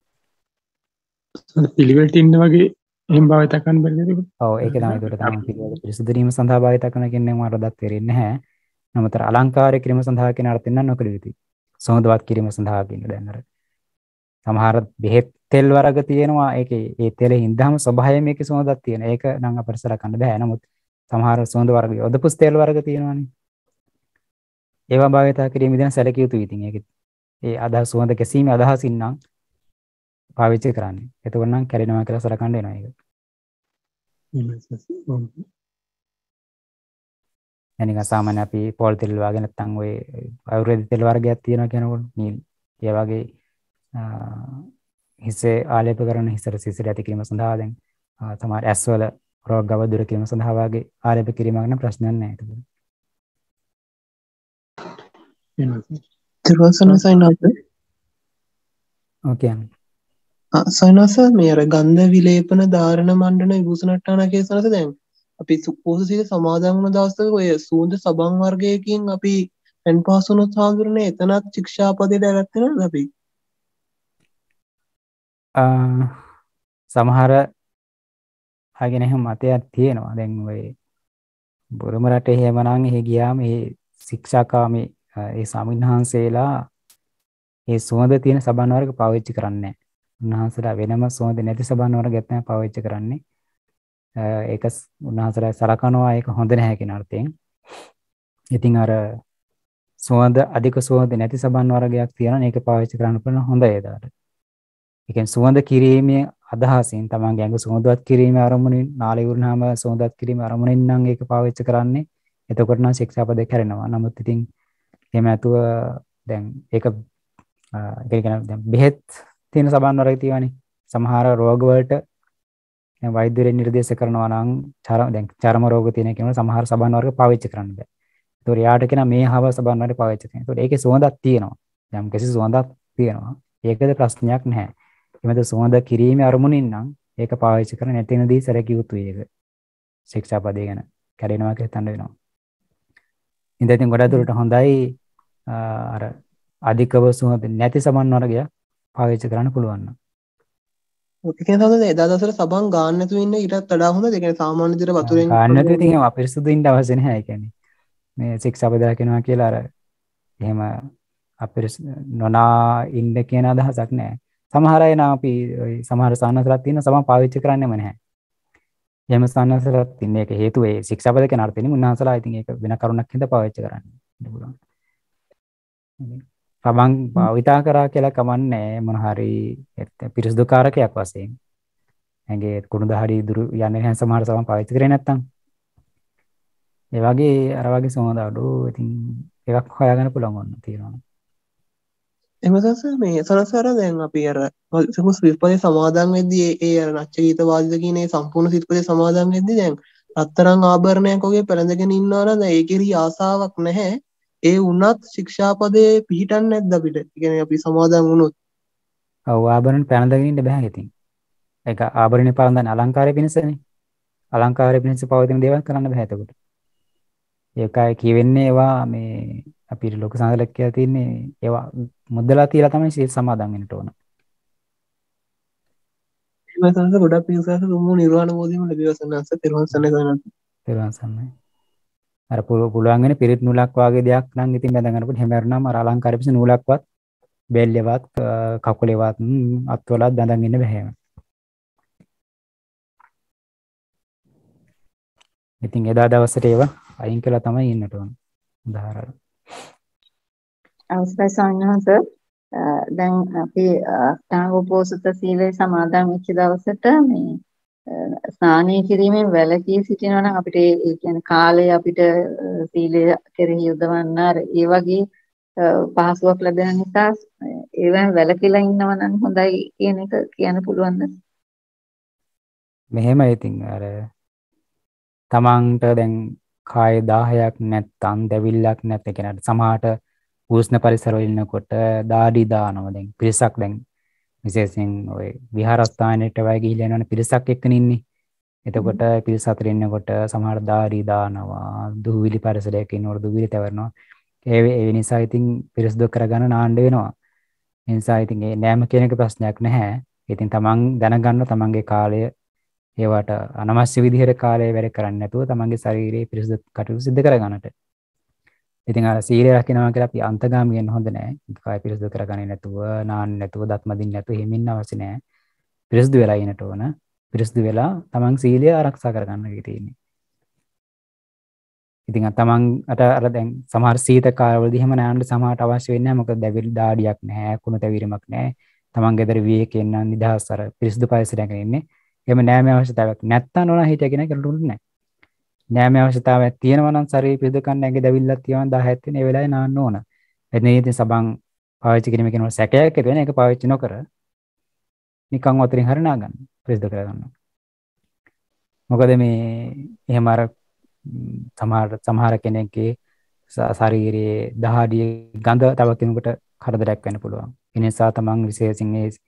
S3: පිළිවෙලට ඉන්න වගේ එහෙම භාවිත කරන්න බැරිද ඒක?
S1: ඔව් ඒක තමයි ඒකට තමයි පිළිවෙල පිරිසුදු කිරීම සඳහා භාවිත කරන කෙනෙක් මරදත් වෙරෙන්නේ නැහැ. නමුතර අලංකාර කිරීම සඳහා කියන අර්ථයෙන් නම් නොකළ යුතුයි. සෝඳවත් කිරීම සඳහා කියන දැන් අර සමහර බෙහෙත් තෙල් වර්ග තියෙනවා. ඒකේ ඒ තෙලේ ඉඳහම ස්වභාවයෙන් මේකේ සෝඳක් තියෙන. ඒක නම් අපිට සලකන්න බෑ. නමුත් සමහර සෝඳ වර්ග යොදපු තෙල් වර්ග තියෙනවානේ. ඒවා භාවිත කිරීම ඉදන් සැලකිය යුතුයි. ඉතින් ඒක ඒ අදහස් සෝඳ කැසීමේ අදහසින් නම් පාවිච්චි කරන්නේ. එතකොට නම් කැරෙනවා කියලා සලකන්න වෙනවා ඒක. එනික සාමාන්‍ය අපි පොල් තෙල් වගේ නැත්නම් ඔය ආයුර්වේද තෙල් වර්ගයක් තියෙනවා කියනකොට නීල් ඒ වගේ හිසේ ආලේප කරන හිසට සිසිල ඇති කිරීම සඳහා දැන් තමයි ඇස්වල රෝග ගව දුරු කිරීම සඳහා වගේ ආලේප කිරීමක් නම් ප්‍රශ්නයක් නැහැ ඒක.
S4: තිරසන සයින්වද?
S1: ඕකේ.
S4: සයනස මේ අර ගන්ධ විලේපන ධාරණ මණ්ඩන විභූෂණට්ටාන සනස දැන් අපි සුපෝසසික සමාදන් වුණ දවසක ඔය සූඳ සබන් වර්ගයකින් අපි පෙන් පාස් වුණොත් හාමුදුරනේ එතනත් ශික්ෂාපදයට ඇරෙන්නේ නැද්ද අපි?
S1: සමහර අයගෙන එහෙම මතයක් තියෙනවා. දැන් ඔය බුරුම රටේ එහෙමනම් එහෙ ගියාම ඒ ශික්ෂාකාමී ඒ ස්වාමින්වහන්සේලා ඒ සුවඳ තියෙන සබන් වර්ග පාවිච්චි කරන්නේ නැහැ. උන්වහන්සේලා වෙනම සුවඳ නැති සබන් වර්ගයක් තමයි පාවිච්චි කරන්නේ. ඒක උන්වහන්සේලා සලකනවා ඒක හොඳ නැහැ කියන අර්ථයෙන්. ඉතින් අර සුවඳ අධික සුවඳ නැති සබන් වර්ගයක් තියෙනවා. ඒක පාවිච්චි කරන්න පුළුවන් හොඳයි ඒදාට. ඒ කියන්නේ සුවඳ කිරීමේ අදහසින් තමන්ගේ ඇඟ සුවඳවත් කිරීමේ අරමුණින් නාලය වුණාම සුවඳවත් කිරීමේ අරමුණින් නම් ඒක පාවිච්චි කරන්නේ. එතකොට නම් ශික්ෂාපදේ කැරෙනවා. නමුත් ඉතින් එහෙම නැතුව දැන් ඒක කියන්නේ දැන් බෙහෙත් තියෙන සබන් වර්ග තියෙනවානේ. සමහර රෝග වලට දැන් වෛද්‍යවරුන් නිර්දේශ කරනවා නම් දැන් චර්ම රෝග තියෙන කෙනෙකුට සමහර සබන් වර්ග පාවිච්චි කරන්න බෑ. ඒතකොට යාට කියන මේ හව සබන් වර්ග පාවිච්චි කරන්න. ඒතකොට ඒකේ සුවඳක් තියෙනවා. යම් කිසි සුවඳක් තියෙනවා. ඒකද ප්‍රශ්නයක් නැහැ. එමෙද සුවඳ කිරීමේ අරමුණින් නම් ඒක පාවිච්චි කර නැතිනදී සැලකිය යුතුයි ඒක. ශික්ෂාපදේ ගැන කැඩෙනවා කියලා හිතන්න වෙනවා. ඉතින් ගොඩක් දුරට හොඳයි අර අධිකව සුවඳ නැති සබන් වර්ගය පාවිච්චි කරන්න පුළුවන් නම්.
S4: ඒ කියන්නේ තමයි එදා දවසට සබන් ගන්න නැතුව ඉන්න ඊටත් වඩා හොඳද? ඒ කියන්නේ සාමාන්‍ය විදිහට වතුරෙන්
S1: ගන්න නැතුව ඉතින් එහෙම අපිරිසුදු ඉන්න අවශ්‍ය නැහැ. ඒ කියන්නේ මේ ශික්ෂාපද රකින්නවා කියලා අර එහෙම නොනා ඉන්න කියන අදහසක් නැහැ. සමහර අය නම් අපි සමහර සානසලක් තියෙන සමහර පාවිච්චි කරන්නේම නැහැ. එහෙම සානසලක් තියෙන එක හේතුව ඒ ශික්ෂාපද කියන අර්ථයෙන් උන්වහන්සේලා ඉතින් ඒක වෙන කරුණක් හින්දා පාවිච්චි කරන්නේ පුළුවන්. සබන් භාවිතා කරා කියලා කමන්නේ මොන හරි පිරිසුදු කාරකයක් වශයෙන්. ඇඟේ කුණු දහඩි දුරු යන්නේ නැහැ සමහර සබන් පාවිච්චි කරේ නැත්තම්. ඒ වගේ අර වගේ සෝඳ අඩු ඉතින් එකක් හොයාගන්න පුළුවන් වුණා තියෙනවා.
S4: එමසස මේ සනසර දැන් අපි අර සමහර සිල්පදේ සමාදන් වෙද්දී ඒ අර නච්චගීත වාදිත කියන ඒ සම්පූර්ණ සිල්පදේ සමාදන් වෙද්දී දැන් රත්තරන් ආභරණයක් වගේ පැලඳගෙන ඉන්නවා නම් දැන් ඒකෙරි ආසාවක් නැහැ. ඒ වුණත් ශික්ෂාපදේ පිළිටන්නේ නැද්ද අපිට? ඒ කියන්නේ අපි සමාදන් වුණොත්.
S1: ඔව් ආභරණ පැලඳගෙන ඉන්න බෑ ඉතින්. ඒක ආභරණේ පලඳන්නේ අලංකාරය පිණිසනේ. අලංකාරය පිණිස පවතින දේවල් කරන්න බෑ එතකොට. ඒකයි කියවෙන්නේ ඒවා මේ අපිට ලෝක සංගලක් කියලා තියන්නේ ඒවා මුදලා තියලා තමයි සීල් සමාදන් වෙන්නට ඕන.
S4: මේ සංස ගොඩක් පින්සස දුමු නිර්වාණ බෝධියම ලැබෙව සන්නස පෙරවන් සන්නේ කරනවා.
S1: පෙරවන් සන්නේ. අර පුළුවන් වෙන පිරිත් නූලක් වගේ දෙයක් නම් ඉතින් බඳ ගන්නකොට හැම වෙරනම අර අලංකාර පිස නූලක්වත් බෙල්ලෙවත් කකුලේවත් අත්වලත් බඳන් ඉන්න බෑ. ඉතින් එදා දවසට ඒවා අයින් කළා තමයි ඉන්නට ඕන. උදාහරණ.
S5: අවසරයි සාමිනහස දැන් අපි අෂ්ටාංගෝපෝසත සීලය සමාදන් වෙච්ච දවසට මේ ස්නානය කිරීමෙන් වැළකී සිටිනවා නම් අපිට ඒ කියන්නේ කාලය අපිට සීලය කෙරෙහි යොදවන්න ඒ වගේ පහසුවක් ලැබෙන නිසා ඒවෙන් වැළකීලා ඉන්නවා නම් හොඳයි කියන එක කියන්න පුළුවන්ද?
S1: මෙහෙම ඉතින් අර තමන්ට දැන් කාය 10ක් නැත්තම් දැවිල්ලක් නැත්නම් කෙනාට සමහරට උෂ්ණ පරිසරවල ඉන්නකොට දාඩි දානවා. දැන් පිරිසක් දැන් විශේෂයෙන් ඔය විහාරස්ථානයට වගේ ගිහිල්ලා යනවනේ පිරිසක් එක්කනේ ඉන්නේ. එතකොට පිරිස අතර ඉන්නකොට සමහර දාඩි දානවා, දුවිලි පරිසරයක ඉන්නකොට දුවිලි තවරනවා. ඒ නිසා ඉතින් පිරිසුදු කරගන්න නාන්න වෙනවා. ඒ නිසා ඉතින් ඒ නෑම කියන එක ප්‍රශ්නයක් නැහැ. ඉතින් තමන් දැනගන්න තමන්ගේ කාලය ඒවට අනවශ්‍ය විදිහට කාලය වැඩ කරන්නේ නැතුව තමන්ගේ ශරීරයේ පිරිසුදු කටයුතු සිදු කරගන්නට. ඉතින් අර සීලය රකින්නවා කියලා අපි අන්තගාමී වෙන්න හොඳ නැහැ. කාය පිරිසුදු කරගන්නේ නැතුව, නාන්න නැතුව, දත් මදින්න නැතුව එහෙම ඉන්න අවශ්‍ය නැහැ. පිරිසුදු වෙලා ඉන්නට ඕන. පිරිසුදු වෙලා තමන් සීලය ආරක්ෂා කරගන්න එක තියෙන්නේ. ඉතින් තමන් අර දැන් සමහර සීත කාලවලදී එහෙම නාන්න සමහරට අවශ්‍ය වෙන්නේ නැහැ. මොකද දැවිලි දාඩියක් නැහැ, කුණු තැවිරීමක් නැහැ. තමන් ගෙදර විවේකයෙන් නම් නිදහස් අර පිරිසුදු පරිසරයක ඉන්නේ. එහෙම නෑමේ අවශ්‍යතාවයක් නැත්තම් ඕන හිටිය කෙනෙක් කරුණු නැහැ. නෑමේ අවශ්‍යතාවයක් තියෙනවා නම් ශරීර පිරිසුදු කරන්න ඇඟේ දැවිල්ලක් තියෙනවා 10ක් තියෙන ඒ වෙලාවේ නාන්න ඕන. එතන ඉතින් සබන් පාවිච්චි කිරීම කියනවා සැකයක් ඇති වෙන එක පාවිච්චි නොකර නිකන් වතුරින් හරි නාගන්න පිරිසුදු කරගන්න. මොකද මේ එහෙම අර සමහර කෙනෙක්ගේ ශරීරයේ දහඩිය ගඳ තව කෙනෙකුට කරදරයක් වෙන්න පුළුවන්. ඒ නිසා තමන් විශේෂයෙන්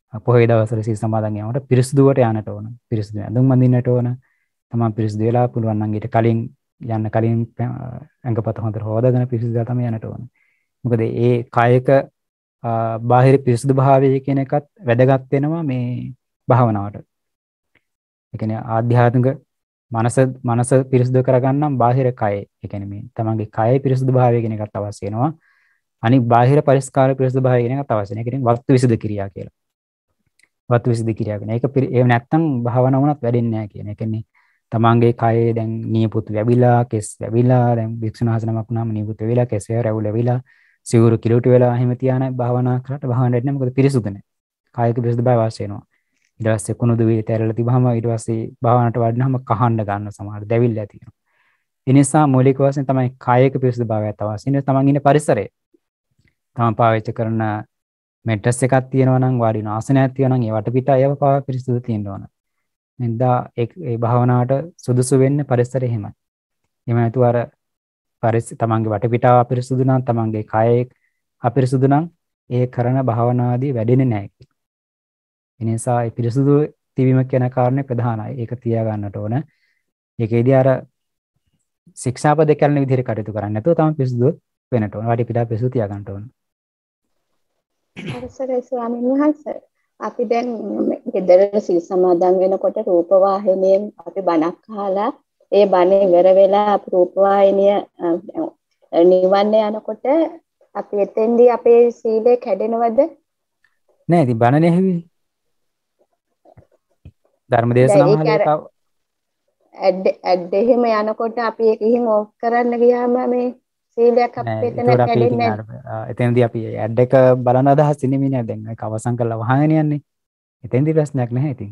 S1: පොහොය දවසට සීල් සමාදන් යනකොට පිරිසුදුවට යන්නට ඕන. පිරිසුදු ඇඳුම් අඳින්නට ඕන. තමන් පිරිසුදු වෙලා පුළුවන් නම් ඊට කලින් යන්න කලින් ඇඟපත හොඳට හොදාගෙන පිරිසුදුලා තමයි යන්නට ඕන. මොකද ඒ කායික බාහිර පිරිසුදු භාවය කියන එකත් වැදගත් වෙනවා මේ භාවනාවට. ඒ කියන්නේ ආධ්‍යාත්මික මනස පිරිසුදු කරගන්නම් බාහිර කය. ඒ කියන්නේ මේ තමන්ගේ කයේ පිරිසුදු භාවය කියන එකත් අවශ්‍ය වෙනවා. අනිත් බාහිර පරිස්කාර පිරිසුදු භාවය කියන එකත් අවශ්‍ය වෙනවා. ඒකෙන් වස්තු විසුද්ධි ක්‍රියා කියලා. වස්තු විසුද්ධි ක්‍රියා කියන එක ඒ නැත්තම් භාවනාව වුණත් වැඩෙන්නේ නැහැ කියන. ඒ කියන්නේ තමන්ගේ කයේ දැන් නියපොතු වැවිලා, කෙස් වැවිලා, දැන් වික්ෂුණ ආසනමක් වුණාම නියපොතු වැවිලා, කෙස් රැවුල වැවිලා, සිවුරු කිලුට වෙලා එහෙම තියාන භාවනා කරලා භාවනාවට එන්නේ මොකද පිරිසුදු නැහැ. කායික පිරිසුදු භාවය අවශ්‍ය වෙනවා. ඊට පස්සේ කුණුදු වේට ඇරලා තිබහම ඊට පස්සේ භාවනාවට වඩනහම කහන්න ගන්න සමහර දැවිල්ල ඇති වෙනවා. ඒ නිසා මූලික වශයෙන් තමයි කායික පිරිසුදු භාවයත් අවශ්‍ය. ඉන්නේ තමන් ඉන්න පරිසරය. තමන් පාවිච්චි කරන මෙට්‍රස් එකක් තියෙනවා නම් වාඩි වෙන ආසනයක් තියෙනවා නම් ඒ වටපිටාව ඒව පාව පිරිසුදු තියෙන්න ඕන. එන්දා ඒ භාවනාවට සුදුසු වෙන්නේ පරිසරය එහෙමයි. එහෙම නැතුව අර තමන්ගේ වටපිටාව අපිරිසුදු නම් තමන්ගේ කය අපිරිසුදු නම් ඒ කරන භාවනාදී වැඩෙන්නේ නැහැ. ඒ නිසා ඒ පිරිසුදු තිබීම කියන කාරණේ ප්‍රධානයි. ඒක තියා ගන්නට ඕන. ඒකේදී අර ශික්ෂාපද කරන විදිහට කටයුතු කරන්නේ නැතුව තමයි පිරිසුදු වෙන්නට ඕන. වටපිටාව පිරිසුදු තියා ගන්නට ඕන.
S6: අවසරයි ස්වාමීන් වහන්සේ. අපි දැන් ගෙදර සීල් සමාදන් වෙනකොට රූප වාහිනියෙන් අපි බණක් අහලා ඒ බණ ඉවර වෙලා අපි රූප වාහිනිය නිවන්න යනකොට අපි එතෙන්දී අපේ සීලය කැඩෙනවද?
S1: නෑ ඉතින් බණනේ ඇහුවේ. ධර්ම දේශනාවල
S6: ඇඩ් එහෙම යනකොට අපි ඒක එහෙම ඕෆ් කරන්න ගියාම මේ සීලයක් අපිට කැඩෙන්නේ නැහැ.
S1: එතෙන්දී අපි ඇඩ් එක බලන අදහස් ඉන්නේ නෑ දැන් ඒක අවසන් කරලා වහගෙන යන්නේ. එතෙන්දී ප්‍රශ්නයක් නැහැ ඉතින්.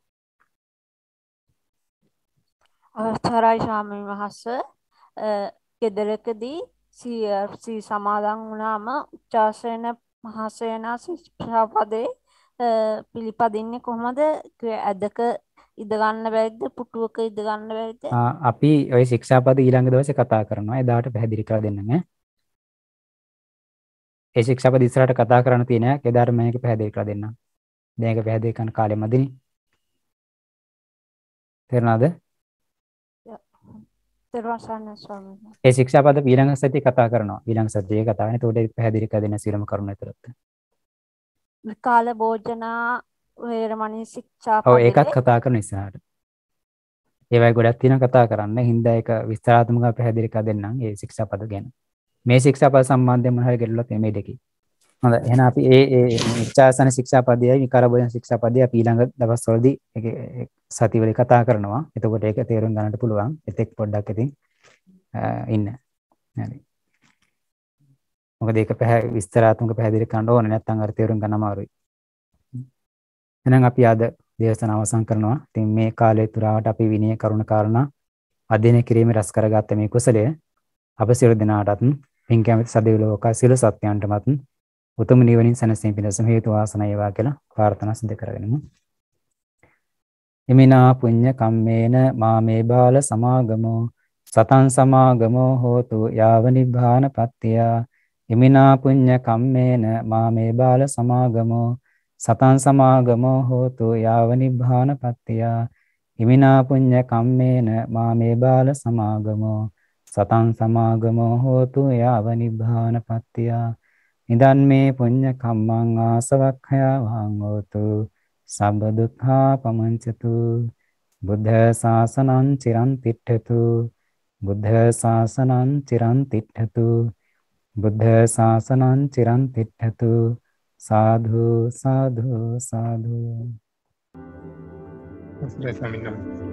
S7: අවස්ථාරයි ස්වාමීන් වහන්සේ ගෙදරකදී සී සමාදන් වුණාම උච්චාසන මහසේනා ශික්ෂාපදේ පිළිපදින්නේ කොහොමද? ඇදක ඉඳ ගන්න බැරිද? පුටුවක ඉඳ ගන්න බැරිද?
S1: අපි ওই ශික්ෂාපද ඊළඟ දවසේ කතා කරනවා. එදාට පැහැදිලි කරලා දෙන්නම් ඈ. ඒ ශික්ෂාපද ඉස්සරහට කතා කරන්න තියෙන එක එදාට මම ඒක පැහැදිලි කරලා දෙන්නම්. දැන් ඒක පැහැදිලි කරන්න කාලෙ මදිනේ. තේරුණාද? ඒ ශික්ෂාපද ඊළඟ සතියේ කතා කරනවා. ඊළඟ සතියේ කතා වෙන. ඒකට ඒක පැහැදිලි කරලා දෙන්න සියලුම කරුණු ඇතුළත.
S7: විකාල භෝජනා වේරමණී ශික්ෂාපද.
S1: ඔව් ඒකත් කතා කරන ඉස්සරහට. ඒවයි ගොඩක් තියෙනවා කතා කරන්න. හින්දා ඒක විස්තරාත්මකව පැහැදිලි කරලා දෙන්නම්. ඒ ශික්ෂාපද ගැන. මේ ශික්ෂාපද සම්බන්ධයෙන් මොන හරි ගැටලුවක් මේ දෙකේ. හොඳයි. එහෙනම් අපි ඒ උච්චාසන ශික්ෂාපදයයි විකාර භෝජන ශික්ෂාපදයයි අපි ඊළඟ දවස්වලදී සතිවලදී කතා කරනවා. එතකොට ඒක තේරුම් ගන්නට පුළුවන්. එතෙක් පොඩ්ඩක් ඉතින් ඉන්න. හරි. මොකද ඒක විස්තරාත්මක පැහැදිලි කරන්න ඕනේ නැත්නම් අර තේරුම් ගන්න අමාරුයි. එහෙනම් අපි අද දේශනාව අවසන් කරනවා. ඉතින් මේ කාලය තුරාවට අපි විනය කරුණ කාරණා අධ්‍යයනය කිරීමේ රස කරගත්ත මේ කුසලය අප සියලු දෙනාටත් පින් කැමති සදෙවිලෝක සියලු සත්‍යයන්ටමත් උතුම් නිවනින් සැනසීම පිණිස හේතු වාසනා වේවා කියලා ප්‍රාර්ථනා සිදු කරගෙනමු. ඉමිනා පුඤ්ඤ කම්මේන මාමේ බාල සමාගමෝ සතං සමාගමෝ හෝතු යාව නිබ්බාන පත්තිය. ඉමිනා පුඤ්ඤ කම්මේන මාමේ බාල සමාගමෝ සතං සමාගමෝ හෝතු යාව නිබ්බාන පත්තිය. ඉමිනා පුඤ්ඤ කම්මේන මාමේ බාල සමාගමෝ සතං සමාගමෝ හෝතු යාව නිබ්බාන පත්තිය. ඉදන් මේ පුඤ්ඤ කම්මං ආසවක්ඛයා වහං හෝතු සබ්බ දුක්ඛා පමංචතු. බුද්ධ ශාසනං චිරන් තිට්ඨතු. බුද්ධ ශාසනං චිරන් තිට්ඨතු. බුද්ධ ශාසනං චිරන් තිට්ඨතු. සාධු සාධු සාධු.
S3: අවසරයි ස්වාමීන් වහන්සේ.